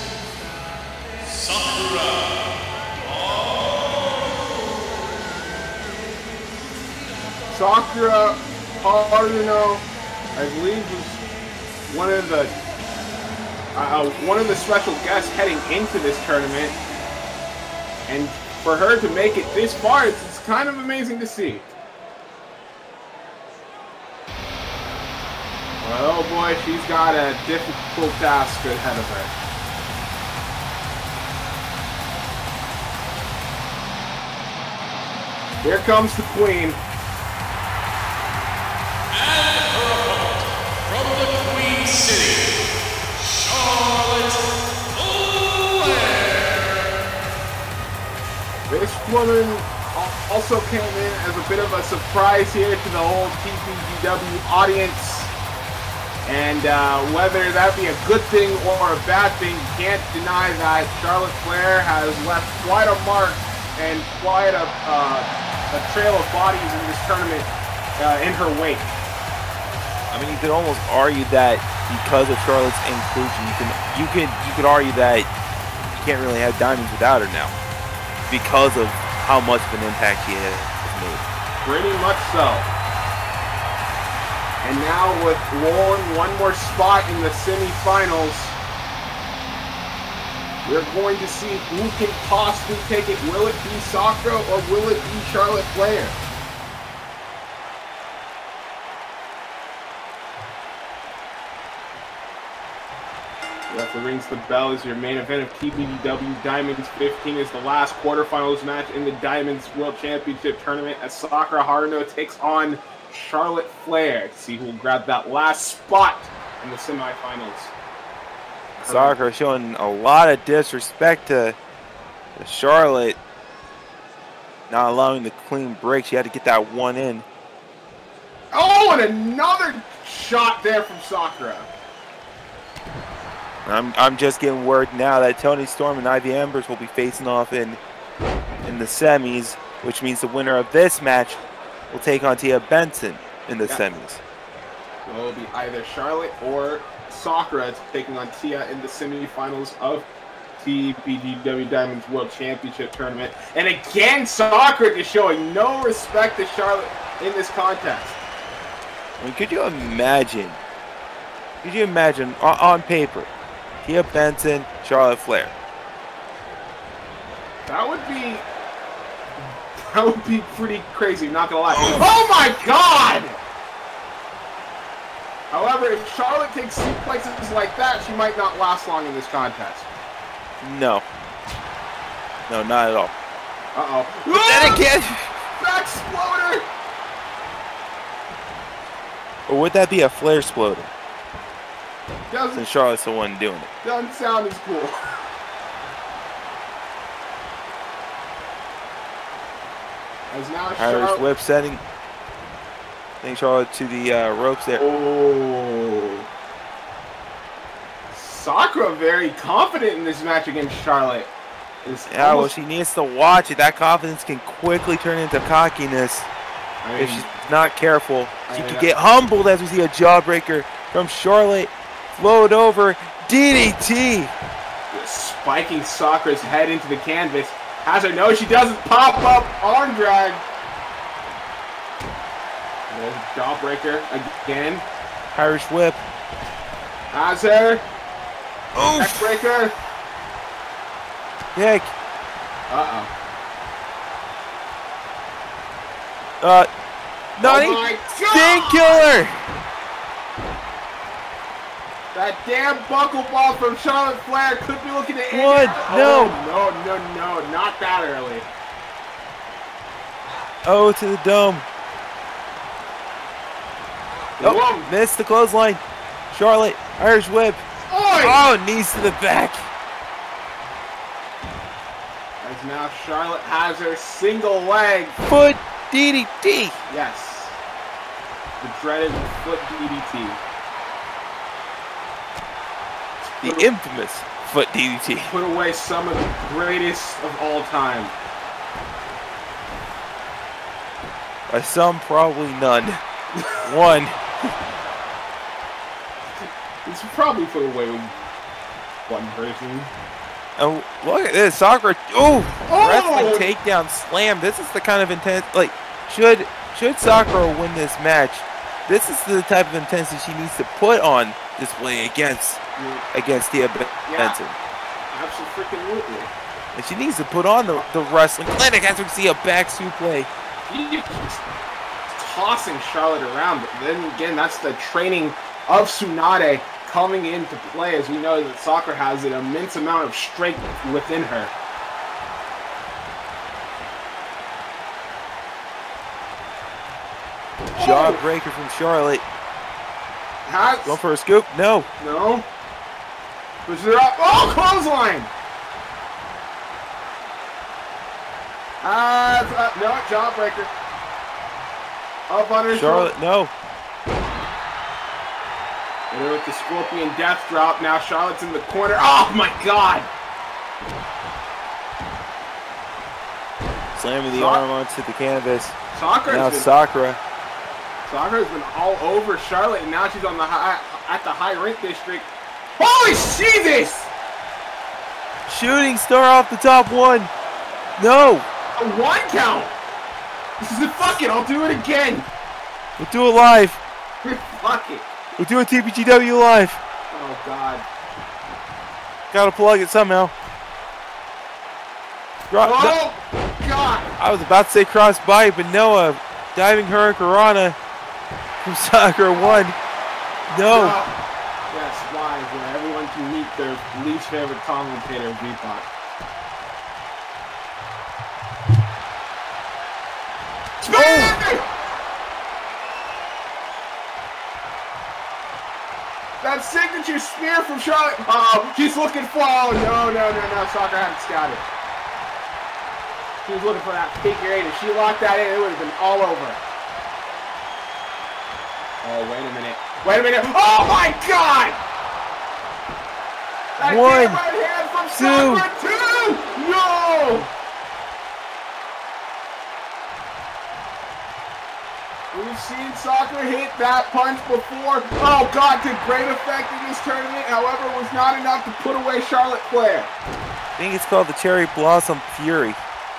D: Sakura.
B: Sakura Haruno, I believe, was one of the uh, one of the special guests heading into this tournament, and for her to make it this far, it's, it's kind of amazing to see. Oh boy, she's got a difficult task ahead of her. Here comes the queen.
D: From the Queen City, Charlotte Flair.
B: This woman also came in as a bit of a surprise here to the whole T P G W audience. And uh, whether that be a good thing or a bad thing, you can't deny that Charlotte Flair has left quite a mark and quite a, uh, a trail of bodies in this tournament uh, in her wake.
C: I mean, you could almost argue that because of Charlotte's inclusion, you can you could you could argue that you can't really have Diamonds without her now, because of how much of an impact she has made.
B: Pretty much so. And now with Lauren one more spot in the semifinals, we're going to see who can possibly take it. Will it be Sakura or will it be Charlotte Flair? Referee rings the bell as your main event of T P G W Diamonds fifteen is the last quarterfinals match in the Diamonds World Championship Tournament as Sakura Haruno takes on Charlotte Flair to see who will grab that last spot in the semifinals.
C: Sakura showing a lot of disrespect to, to Charlotte, not allowing the clean break. She had to get that one in.
B: Oh, and another shot there from Sakura.
C: I'm, I'm just getting word now that Toni Storm and Ivy Embers will be facing off in in the semis, which means the winner of this match will take on Tia Benson in the yeah. semis.
B: So it will be either Charlotte or Sakura taking on Tia in the semifinals of T P G W Diamonds World Championship Tournament. And again, Sakura is showing no respect to Charlotte in this contest.
C: I mean, could you imagine? Could you imagine on, on paper? Tia Benson, Charlotte Flair.
B: That would be that would be pretty crazy, not gonna lie. Oh my god! However, if Charlotte takes suplexes like that, she might not last long in this contest.
C: No. No, not at all.
B: Uh-oh.
C: But then again,
B: back exploder!
C: Or would that be a flare exploder?
B: Doesn't,
C: Since Charlotte's the one doing it.
B: doesn't sound as cool. As now
C: Irish
B: Charlotte.
C: whip setting. Getting Charlotte to the uh, ropes there.
B: Oh. Sakura very confident in this match against Charlotte. It's
C: Yeah, well,
B: almost-
C: she needs to watch it. That confidence can quickly turn into cockiness
B: I
C: if
B: mean,
C: she's not careful. She
B: I mean,
C: could get humbled as we see a jawbreaker from Charlotte. Float over. D D T.
B: spiking Sakura's head into the canvas. Has her, no, she doesn't. Pop up arm drag. There's a jawbreaker again.
C: Irish whip.
B: Has her.
C: Oof.
B: Neckbreaker.
C: Kick.
B: Uh-oh.
C: Uh, Nani.
B: Oh my
C: Sting
B: God!
C: killer.
B: That damn buckle ball from Charlotte Flair could be looking to end
C: One,
B: it.
C: no.
B: Oh, no, no, no, not that early.
C: Oh, to the dome. Oh,
B: Whoa.
C: missed the clothesline. Charlotte, Irish whip.
B: Oi!
C: Oh, knees to the back.
B: As now Charlotte has her single leg.
C: Foot D D T.
B: Yes. The dreaded foot D D T.
C: The infamous foot D D T.
B: Put away some of the greatest of all time.
C: By some, probably none. One.
B: It's probably put away with one person.
C: Oh, look at this. Sakura. Ooh,
B: Oh!
C: wrestling takedown slam. This is the kind of intense. Like, should should Sakura win this match, this is the type of intensity she needs to put on display against against Tia Benson.
B: Absolutely.
C: And she needs to put on the, the wrestling clinic as we see a back suplex.
B: He's tossing Charlotte around, but then again, that's the training of Tsunade coming into play, as we know that Sakura has an immense amount of strength within her.
C: Jawbreaker from Charlotte.
B: Has,
C: Going for a scoop? No.
B: no. Pushes her up. Oh, clothesline! Uh, uh, no, jawbreaker. Up on her
C: Charlotte, no.
B: And with the Scorpion Death Drop, now Charlotte's in the corner. Oh my God!
C: Slamming the
B: Sa-
C: arm onto the canvas.
B: Sakura's
C: Now
B: been,
C: Sakura.
B: Sakura's been all over Charlotte, and now she's on the high, at the high rent district. Holy Jesus!
C: Shooting star off the top one. No.
B: A one count. This is a fuck it. I'll do it again.
C: We'll do it live.
B: Fuck it.
C: We'll do a T P G W live.
B: Oh God.
C: Gotta plug it somehow. Dro- no.
B: Oh God.
C: I was about to say cross body, but no, a diving hurricanrana from Sakura one. No.
B: Oh. Yes, live where everyone can meet their least favorite commentator, V-Pop.
C: Oh.
B: That signature spear from Charlotte. Oh, she's looking for. Oh, no, no, no, no. Sakura had it scouted. She was looking for that figure eight. If she locked that in, it would have been all over. Oh, wait a minute. Wait a minute. Oh, my God! That
C: One,
B: damn right hand from
C: two.
B: Sakura, two! No! We've seen Sakura hit that punch before. Oh, God, to great effect in this tournament. However, it was not enough to put away Charlotte Flair.
C: I think it's called the Cherry Blossom Fury.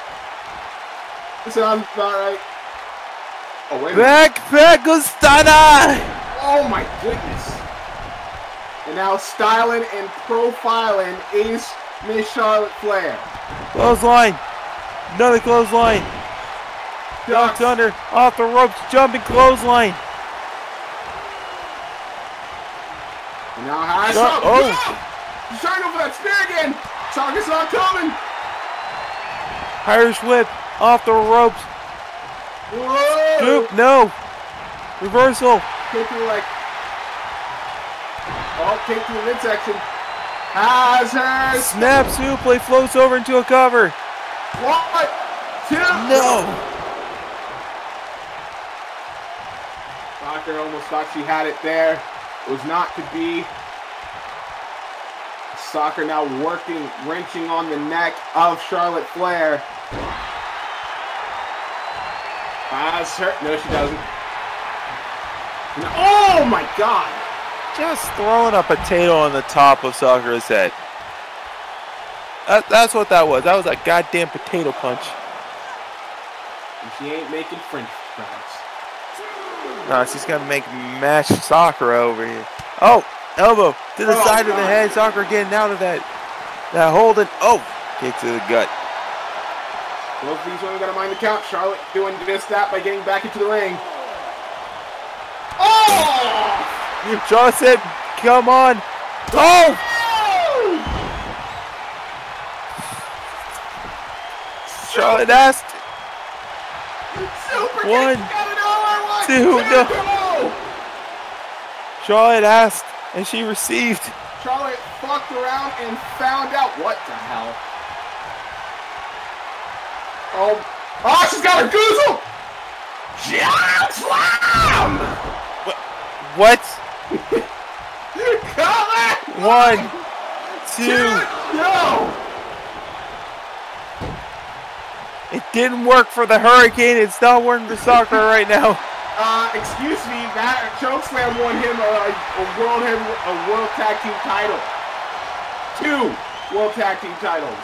B: Sounds about right. Oh, wait a minute.
C: Back, back, Gustana!
B: Oh, my goodness. And now styling and profiling is Miss Charlotte Flair.
C: Clothesline. Another clothesline.
B: Ducks.
C: Ducks under, off the ropes, jumping clothesline.
B: And now has
C: Duck-
B: up.
C: oh.
B: No! She's trying to go for that spear again. Sakura's not coming.
C: Irish whip, off the ropes.
B: Whoa!
C: Scoop, no. Reversal.
B: Kick to the leg. Oh, kick to the midsection. Has her.
C: Snap suplex floats over into a cover.
B: One, two.
C: No.
B: Soccer almost thought she had it there. It was not to be. Soccer now working, wrenching on the neck of Charlotte Flair. Has her. No, she doesn't. No. Oh my God!
C: Just throwing a potato on the top of Sakura's head. That, that's what that was. That was a goddamn potato punch.
B: And she ain't making French fries.
C: No, she's gonna make mashed Sakura over here. Oh, elbow to the
B: Oh,
C: side of the
B: God.
C: head. Sakura getting out of that. That holding. Oh, kick to the gut.
B: Both of these women gotta mind the count. Charlotte doing just that by getting back into the ring. Oh!
C: Charlotte said, "Come on!" Oh! Charlotte asked.
B: Super
C: One,
B: kick, got it over. One,
C: two, no.
B: two.
C: Charlotte asked, and she received.
B: Charlotte fucked around and found out what the hell. Oh, oh, she's got her goozle. Giant slam.
C: What?
B: Come on.
C: One, two.
B: No.
C: It didn't work for the Hurricane. It's not working for Sakura right now.
B: Uh, excuse me, that chokeslam won him a, a world heavy, a world tag team title. Two world tag team titles.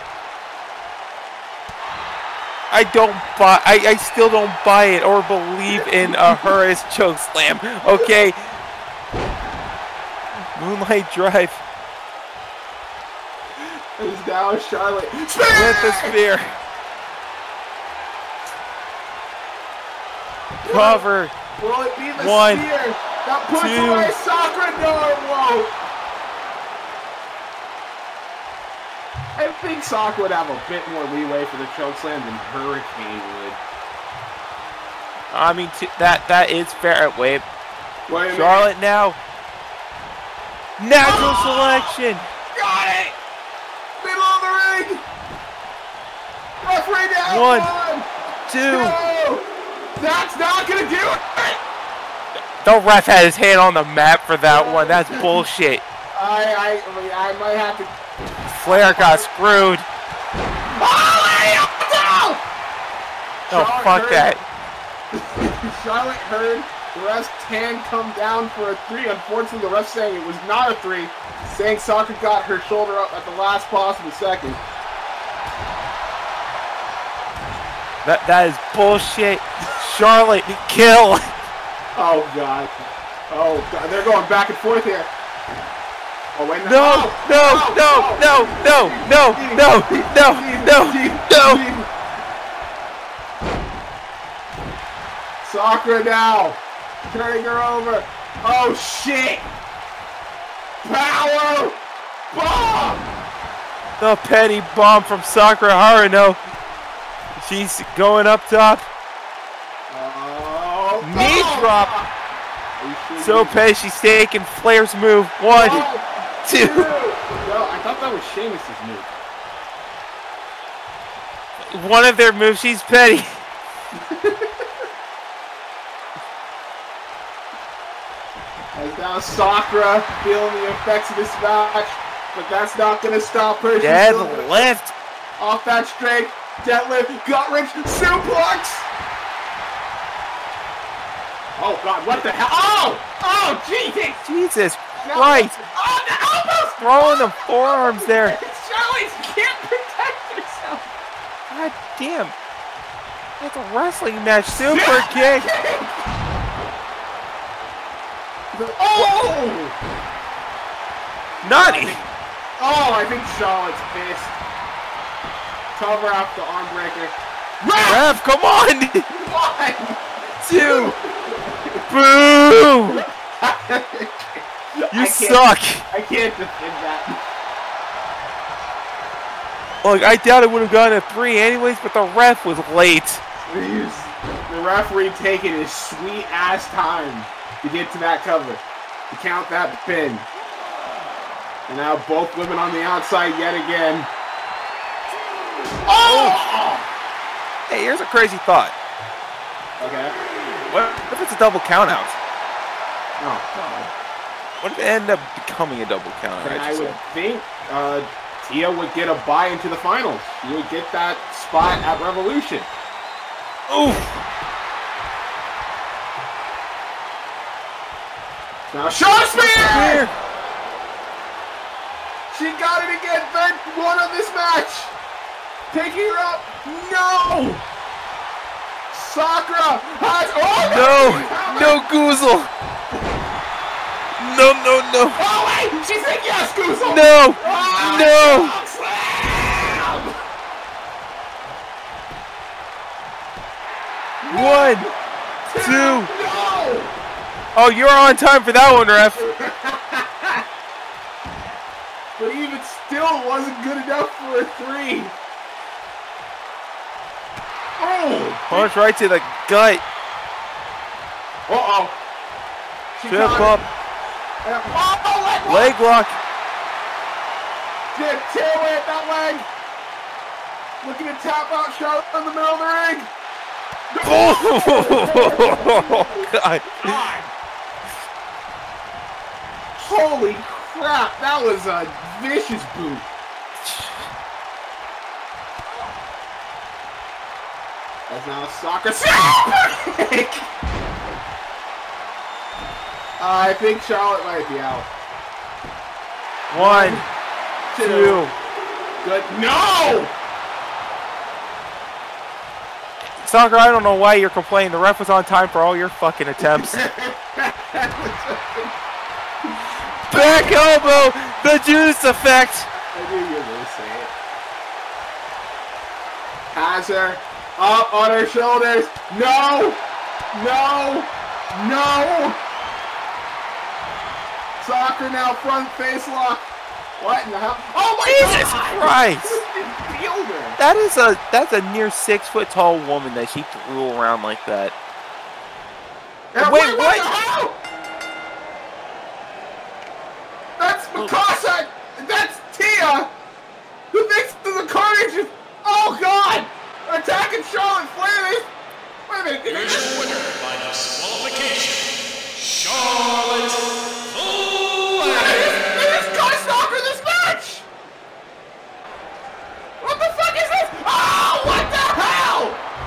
C: I don't buy. I, I still don't buy it or believe in a Hurricane chokeslam. Okay. Moonlight Drive
B: It's now Charlotte.
C: with the spear. Cover.
B: Will it be the
C: One,
B: spear that puts
C: two.
B: away Sakura? No, it won't. I think Sakura would have a bit more leeway for the chokeslam than Hurricane would.
C: I mean, t that that is fair. Wait,
B: Wait a
C: Charlotte now. Natural
B: Oh!
C: selection.
B: Got it! Middle of the ring! Referee down!
C: One,
B: One
C: two.
B: two. That's not gonna do it!
C: The ref had his hand on the map for that one. That's bullshit.
B: I, I, I might have to...
C: Flair got screwed.
B: Oh, no!
C: Oh,
B: Charlotte
C: fuck
B: heard-
C: that.
B: Charlotte heard the ref's hand come down for a three. Unfortunately, the ref saying it was not a three, saying Sakura got her shoulder up at the last possible second.
C: That that is bullshit. Charlotte, kill.
B: Oh, God. Oh, God. They're going back and forth here. Oh, wait.
C: No,
B: oh,
C: no, no, no, no, no, no, no, no, no.
B: Sakura now. Turning her over. Oh, shit. Power bomb.
C: The petty bomb from Sakura Haruno. She's going up top.
B: Oh,
C: Knee
B: bomb.
C: drop. So petty, she's taking Flair's move. One,
B: One,
C: two.
B: two. No, I thought that was Sheamus's move.
C: One of their moves, she's petty.
B: As now Sakura feeling the effects of this match, but that's not going to stop her. She's
C: Dead
B: still gonna-
C: lift.
B: Off that straight, deadlift, gut wrench, suplex! Oh God, what the hell? Oh! Oh, Jesus!
C: Jesus
B: No.
C: Christ.
B: Oh, the elbows!
C: Throwing the forearms there.
B: Charlie can't protect herself!
C: God damn. It's a wrestling match. Super kick.
B: Oh!
C: Nutty.
B: Oh, I think Charlotte's pissed. Cover off the arm breaker.
C: Ref, come on.
B: One!
C: Two. Boo. You
B: I
C: suck.
B: can't- I can't defend that.
C: Look, I doubt it would have gone to three anyways, but the ref was late.
B: Please. The referee taking his sweet ass time. to get to that cover, to count that pin. And now both women on the outside yet again. Oh!
C: Hey, here's a crazy thought.
B: Okay.
C: What if it's a double count out?
B: Oh, God.
C: What if it ended up becoming a double count out?
B: Then
C: I
B: I
C: should
B: would
C: say?
B: think uh, Tia would get a bye into the finals. She would get that spot at Revolution.
C: Oof.
B: Now, Shaw Spear!
C: Spear!
B: She got it again, third one of this match. Taking her up. No! Sakura has. Oh,
C: No! No, Goozle! No, no, no!
B: Oh, wait! She said yes, Goozle!
C: No!
B: Oh,
C: No!
B: Slam!
C: One! Two!
B: No!
C: Oh, you're on time for that one, ref!
B: But even still, it wasn't good enough for a three. Oh!
C: Punch right to the gut.
B: Uh-oh. She
C: Trip
B: got
C: up.
B: it. And- Oh, leg lock!
C: Leg lock.
B: Did tear away at that leg. Looking to tap out Charlotte in the middle of the ring.
C: Oh, God.
B: God. Holy crap, that was a vicious boot. That's now a soccer kick. I think Charlotte might be out.
C: One,
B: Two.
C: two.
B: Good. No!
C: Soccer, I don't know why you're complaining. The ref was on time for all your fucking attempts. Back elbow, the juice effect.
B: I knew you were going to say it. Has her up on her shoulders. No! No! No! Soccer now front face lock. What in the hell? Oh my
C: Jesus
B: God!
C: Christ!
B: Fielder.
C: That is a that's a near six foot tall woman that she threw around like that.
B: And
C: Wait,
B: wait,
C: what?
B: the hell? That's Mikasa. That's Tia. Who thinks this is a carnage? Is- Oh God! Attacking Charlotte Flair. Wait a minute.
D: Here's your winner by disqualification, Charlotte Flair.
B: They just got Stalker this match! What the fuck is this? Oh, what the hell?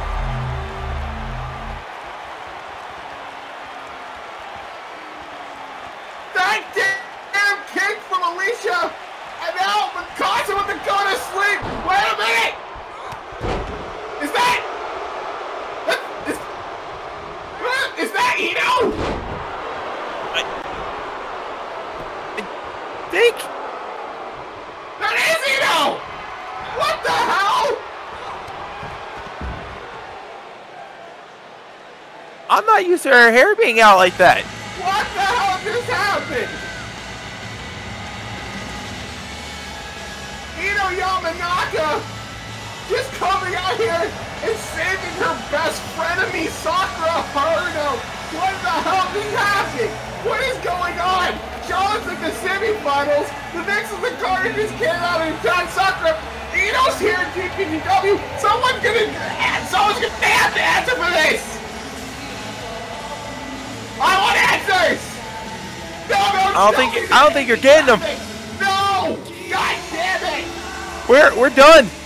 B: That damn kick from Alicia! And now Mikasa with the go to sleep! Wait a minute! Is that... that is, what? Is that Ino?
C: Think.
B: That is Ino! What the hell?
C: I'm not used to her hair being out like that.
B: What the hell just happened? Ino Yamanaka just coming out here and saving her best frenemy Sakura Haruno. What the hell is happening? What is going on? Charlotte's in the semifinals. The next is the Carter just came out and attacked Sakura. Ino's here in T P G W. Someone's gonna, someone's gonna they have to answer for this. I want answers. No, no,
C: I don't think I don't think you're getting them.
B: No! God damn it!
C: We're we're done.